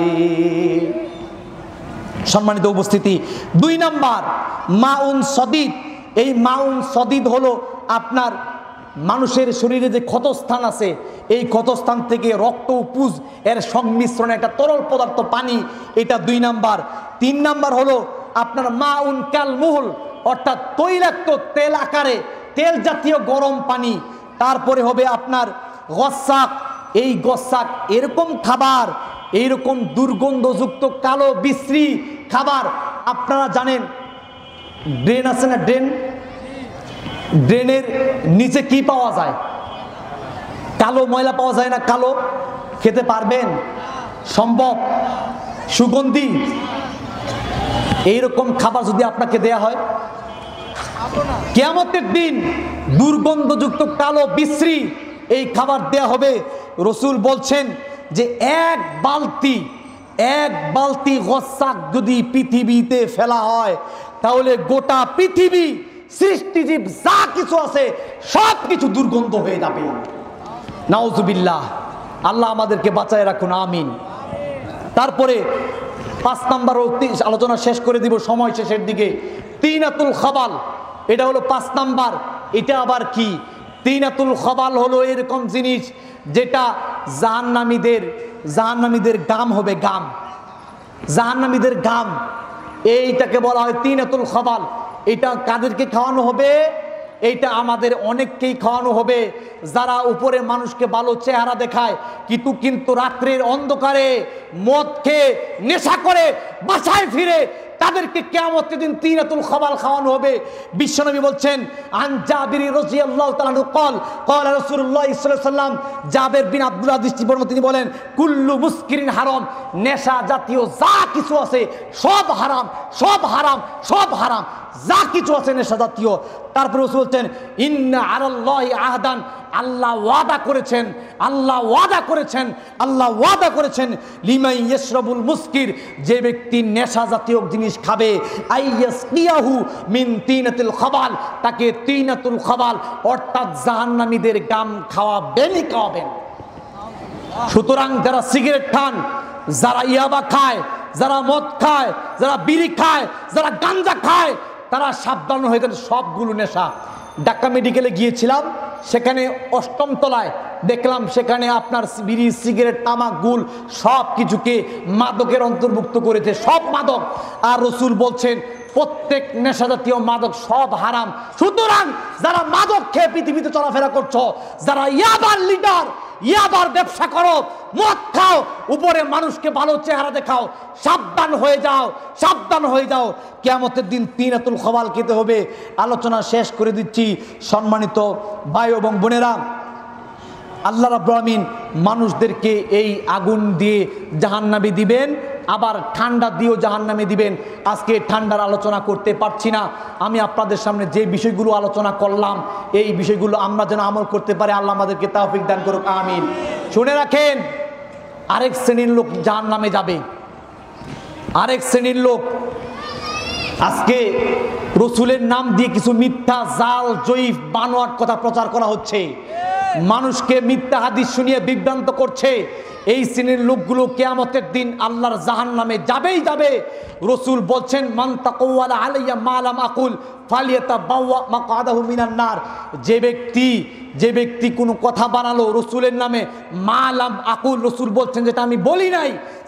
সম্মানিত উপস্থিতি, 2 নাম্বার মাউন সদিদ। এই মাউন সদিদ হলো আপনার মানুষের শরীরে যে ক্ষতস্থান আছে, এই ক্ষতস্থান থেকে রক্ত ও পুজ এর সংমিশ্রণে একটা তরল পদার্থ পানি, এটা 2 নাম্বার। 3 নাম্বার হলো আপনার মাউন কালমুহুল, অর্থাৎ তৈলাক্ত তেল আকারে তেল জাতীয় গরম পানি। তারপরে হবে আপনার গসাক। এই গসাক এরকম খাবার, এইরকম দুর্গন্ধযুক্ত কালো বিশ্রী খাবার। আপনারা জানেন ড্রেন আছে না, ড্রেনের নিচে কি পাওয়া যায়? কালো ময়লা পাওয়া যায় না? কালো খেতে পারবেন? সম্ভব? সুগন্ধি এইরকম খাবার যদি আপনাকে দেয়া হয়, কিয়ামতের দিন দুর্গন্ধযুক্ত কালো বিশ্রী এই খাবার দেয়া হবে। রসুল বলছেন যে এক বালতি গসাক যদি পৃথিবীতে ফেলা হয়, তাহলে গোটা পৃথিবী সৃষ্টিজীব যা কিছু আছে সব কিছু দুর্গন্ধ হয়ে যাবে। নাউজুবিল্লাহ, আল্লাহ আমাদেরকে বাঁচায় রাখুন, আমিন। তারপরে 5 নাম্বার আলোচনা শেষ করে দিব সময় শেষের দিকে। তিনাতুল খাবাল, এটা হলো 5 নাম্বার। এটা আবার কি? তিনাতুল খাবাল হলো এরকম জিনিস যেটা জাহান্নামীদের গাম হবে, জাহান্নামীদের গাম, এইটাকে বলা হয় তিনাতুল খাবাল। এটা কাদেরকে খাওয়ানো হবে? এইটা আমাদের অনেককেই খাওয়ানো হবে, যারা উপরে মানুষকে ভালো চেহারা দেখায় কিন্তু রাত্রের অন্ধকারে মদ খেয়ে নেশা করে বাসায় ফিরে, তাদেরকে কিয়ামতের দিন তিনাতুল খাবাল খাওয়ানো হবে। বিশ্বনবী বলছেন আন জাবির রাদিয়াল্লাহু তাআলা ক্বাল ক্বালা রাসূলুল্লাহ সাল্লাল্লাহু আলাইহি ওয়াসাল্লাম, জাবের বিন আব্দুল্লাহ বর্ণনা, তিনি বলেন কুল্লু মুসকিরিন হারাম, নেশা জাতীয় যা কিছু আছে সব হারাম, সব হারাম, সব হারাম, যা কিছু আছে নেশা জাতীয়। তারপরে রাসূল বলছেন ইন্না আলাল্লাহি আহদান, আল্লাহ ওয়াদা করেছেন, আল্লাহ ওয়াদা করেছেন, আল্লাহ ওয়াদা করেছেন লিমান ইয়াশরাবুল মুসকির, যে ব্যক্তি নেশা জাতীয় জিনিস খাবে, আইয়াসকিয়াহু মিন তিনাতুল খাবাল, তাকে তিনাতুল খাবাল অর্থাৎ জাহান্নামীদের গাম খাওয়াবেন। সুতরাং যারা সিগারেট খান, যারা ইয়াবা খায়, যারা মদ খায়, যারা বিড়ি খায়, যারা গাঞ্জা খায়, তারা সাবধান হয়ে গেলে সবগুলো নেশা। ঢাকা মেডিকেলে গিয়েছিলাম, সেখানে 8ম তলায় দেখলাম সেখানে আপনার বিড়ি, সিগারেট, তামাক, গুল সব কিছুকে মাদকের অন্তর্ভুক্ত করেছে, সব মাদক। আর রসুল বলছেন প্রত্যেক নেশা জাতীয় মাদক সব হারাম। সুতরাং যারা মাদক খেয়ে পৃথিবীতে চলাফেরা করছো, যারা ইয়াবার লিডার, ইয়াবার ব্যবসা করো, মদ খাও, উপরে মানুষকে ভালো চেহারা দেখাও, সাবধান হয়ে যাও, সাবধান হয়ে যাও। কিয়ামতের দিন তিনাতুল খাবাল খেতে হবে। আলোচনা শেষ করে দিচ্ছি। সম্মানিত ভাই এবং বোনেরা, আল্লাহ রাব্বুল আমিন মানুষদেরকে এই আগুন দিয়ে জাহান্নামে দিবেন, আবার ঠান্ডা দিয়েও জাহান্নামে দিবেন। আজকে ঠান্ডার আলোচনা করতে পারছি না। আমি আপনাদের সামনে যে বিষয়গুলো আলোচনা করলাম, এই বিষয়গুলো আমরা যেন আমল করতে পারি, আল্লাহ আমাদেরকে তৌফিক দান করুক, আমিন। শুনে রাখেন, আরেক শ্রেণীর লোক জাহান্নামে যাবে, আরেক শ্রেণীর লোক। আজকে রসুলের নাম দিয়ে কিছু মিথ্যা, জাল, জয়ীফ, বানোয়াট কথা প্রচার করা হচ্ছে, মানুষকে মিথ্যা হাদিস শুনিয়ে বিভ্রান্ত করছে। এই শ্রেণীর লোকগুলো কিয়ামতের দিন আল্লাহর জাহান্নামে যাবেই যাবে। রসুল বলছেন মান তাকাওয়ালা আলাইয়া মা লাম আকুল ফালিয়াতাবাওয়া মাকআদাহু মিনান নার, যে ব্যক্তি কোনো কথা বানালো রসুলের নামে, মা লাম আকুল, রসুল বলছেন যেটা আমি বলি নাই,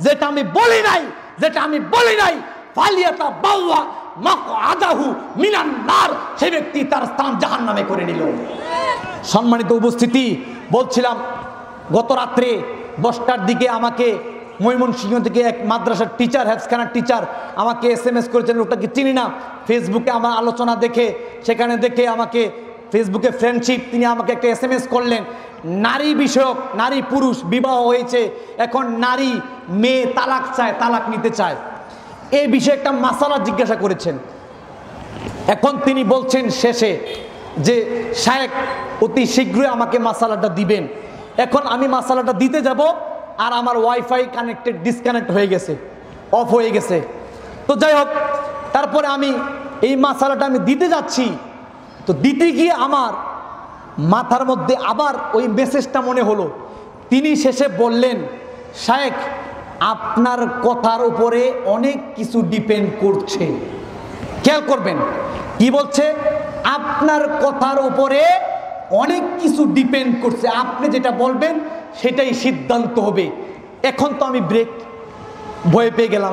যেটা আমি বলি নাই, ফালিয়াতাবাওয়া মাকআদাহু মিনান নার, সে ব্যক্তি তার স্থান জাহান্নামে করে নিল। সম্মানিত উপস্থিতি, বলছিলাম গত রাত্রে 10টার দিকে আমাকে ময়মনসিংহ থেকে এক মাদ্রাসার টিচার, হেফজখানার টিচার আমাকে SMS করেছেন, ওটাকে চিনি না, ফেসবুকে আমার আলোচনা দেখে, সেখানে দেখে আমাকে ফেসবুকে ফ্রেন্ডশিপ, তিনি আমাকে একটা SMS করলেন, নারী বিষয়ক, নারী পুরুষ বিবাহ হয়েছে, এখন নারী মেয়ে তালাক চায়, তালাক নিতে চায়, এই বিষয়ে একটা মাসালা জিজ্ঞাসা করেছেন। এখন তিনি বলছেন শেষে যে শায়েখ অতি শীঘ্রই আমাকে মাসালাটা দিবেন। এখন আমি মাসালাটা দিতে যাব, আর আমার ওয়াইফাই কানেক্টেড ডিসকানেক্ট হয়ে গেছে, অফ হয়ে গেছে। তো যাই হোক, তারপরে আমি এই মাসালাটা আমি দিতে যাচ্ছি, তো দিতে গিয়ে আমার মাথার মধ্যে আবার ওই মেসেজটা মনে হলো। তিনি শেষে বললেন, শায়েখ আপনার কথার উপরে অনেক কিছু ডিপেন্ড করছে। খেয়াল করবেন কি বলছে, আপনার কথার উপরে অনেক কিছু ডিপেন্ড করছে, আপনি যেটা বলবেন সেটাই সিদ্ধান্ত হবে। এখন তো আমি ব্রেক, ভয় পেয়ে গেলাম।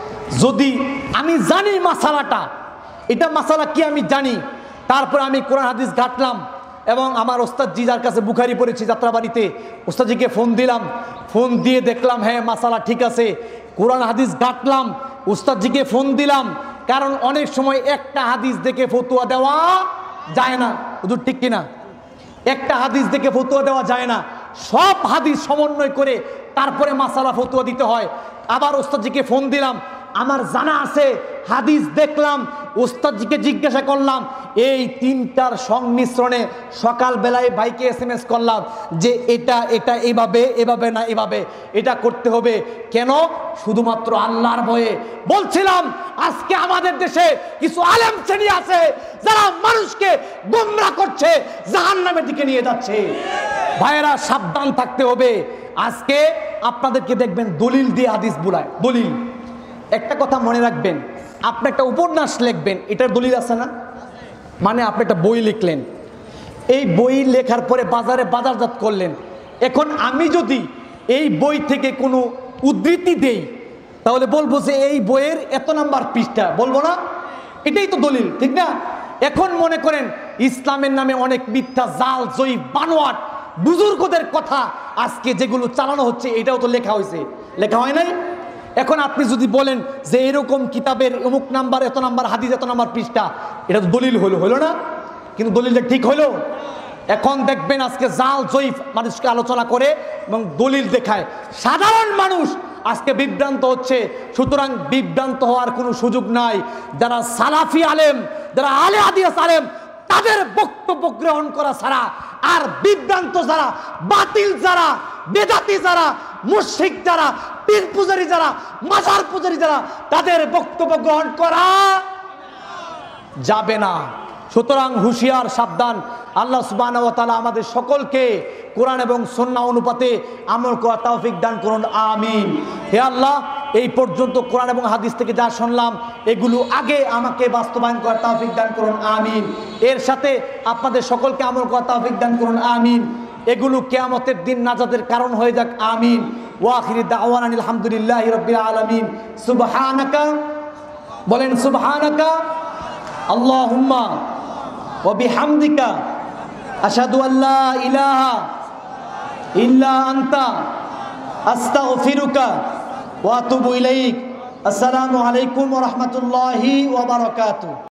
যদি আমি জানি মাসালাটা, এটা মাসালা কি আমি জানি, তারপরে আমি কোরআন হাদিস ঘাটলাম এবং আমার ওস্তাদজি যার কাছে বুখারি পড়েছি যাত্রাবাড়িতে, ওস্তাদজিকে ফোন দিলাম, ফোন দিয়ে দেখলাম হ্যাঁ মাসালা ঠিক আছে। কোরআন হাদিস ঘাটলাম, ওস্তাদজিকে ফোন দিলাম, কারণ অনেক সময় একটা হাদিস দেখে ফতোয়া দেওয়া যায় না, হুজুর ঠিক কিনা? একটা হাদিস দেখে ফতোয়া দেওয়া যায় না, সব হাদিস সমন্বয় করে তারপরে মাসালা ফতোয়া দিতে হয়। আবার ওস্তাদজিকে ফোন দিলাম, আমার জানা আছে, হাদিস দেখলাম, ওস্তাদজিকে জিজ্ঞাসা করলাম, এই তিনটার সংমিশ্রণে সকালবেলায় ভাইকে SMS করলাম যে এটা এটা এভাবে, এভাবে না এভাবে, এটা করতে হবে। কেন? শুধুমাত্র আল্লাহর ভয়ে। বলছিলাম আজকে আমাদের দেশে কিছু আলেম শ্রেণী আছে যারা মানুষকে গোমরা করছে, জাহান্নামের দিকে নিয়ে যাচ্ছে। ভাইয়েরা সাবধান থাকতে হবে। আজকে আপনাদেরকে দেখবেন দলিল দিয়ে হাদিস বুলায়, দলিল। একটা কথা মনে রাখবেন, আপনি একটা উপন্যাস লিখবেন, এটার দলিল আছে না? মানে আপনি একটা বই লিখলেন, এই বই লেখার পরে বাজারে বাজারজাত করলেন। এখন আমি যদি এই বই থেকে কোনো উদ্ধৃতি দেই, তাহলে বলবো যে এই বইয়ের এত নাম্বার পৃষ্ঠা, বলবো না? এটাই তো দলিল, ঠিক না? এখন মনে করেন ইসলামের নামে অনেক মিথ্যা, জাল, জয়ী, বানোয়াট বুজুর্গদের কথা আজকে যেগুলো চালানো হচ্ছে, এটাও তো লেখা হয়েছে, লেখা হয় নাই? এখন আপনি যদি বলেন যে এরকম কিতাবের অমুক নাম্বার, এত নাম্বার হাদিস, এত নাম্বার পৃষ্ঠা, এটা তো দলিল হলো না? কিন্তু দলিলটা ঠিক হলো? এখন দেখবেন আজকে জাল জয়ীফ মানুষকে আলোচনা করে এবং দলিল দেখায়, সাধারণ মানুষ আজকে বিভ্রান্ত হচ্ছে। সুতরাং বিভ্রান্ত হওয়ার কোনো সুযোগ নাই। যারা সালাফি আলেম, যারা আলে হাদিস আলেম, তাদের বক্তব্য গ্রহণ করা ছাড়া আর বিভ্রান্ত যারা, বাতিল যারা, বেদাতি যারা, মুশরিক যারা, পীর পূজারী যারা, মাজার পূজারী যারা, তাদের বক্তব্য গ্রহণ করা যাবে না। সুতরাং হুঁশিয়ার, সাবধান। আল্লাহ সুবহানাহু ওয়া তাআলা আমাদের সকলকে কোরআন এবং সুন্নাহ অনুপাতে আমল করার তৌফিক দান করুন, আমিন। হে আল্লাহ, এই পর্যন্ত কোরআন এবং হাদিস থেকে যা শুনলাম, এগুলো আগে আমাকে বাস্তবায়ন করার তৌফিক দান করুন, আমিন। এর সাথে আপনাদের সকলকে আমল করার তৌফিক দান করুন, আমিন। এগুলো কিয়ামতের দিন নাজাতের কারণ হয়ে যাক, আমিন। ওয়া আখিরু দাওয়ানা আলহামদুলিল্লাহি রাব্বিল আলামিন। সুবহানাকা, বলেন সুবহানাকা আল্লাহুম্মা ওয়া বিহামদিকা আশহাদু আল্লা ইলাহা ইল্লা আনতা আস্তাগফিরুকা ওয়া আতুবু ইলাইক। আসসালামু আলাইকুম ওয়া রাহমাতুল্লাহি ওয়া বারাকাতুহু।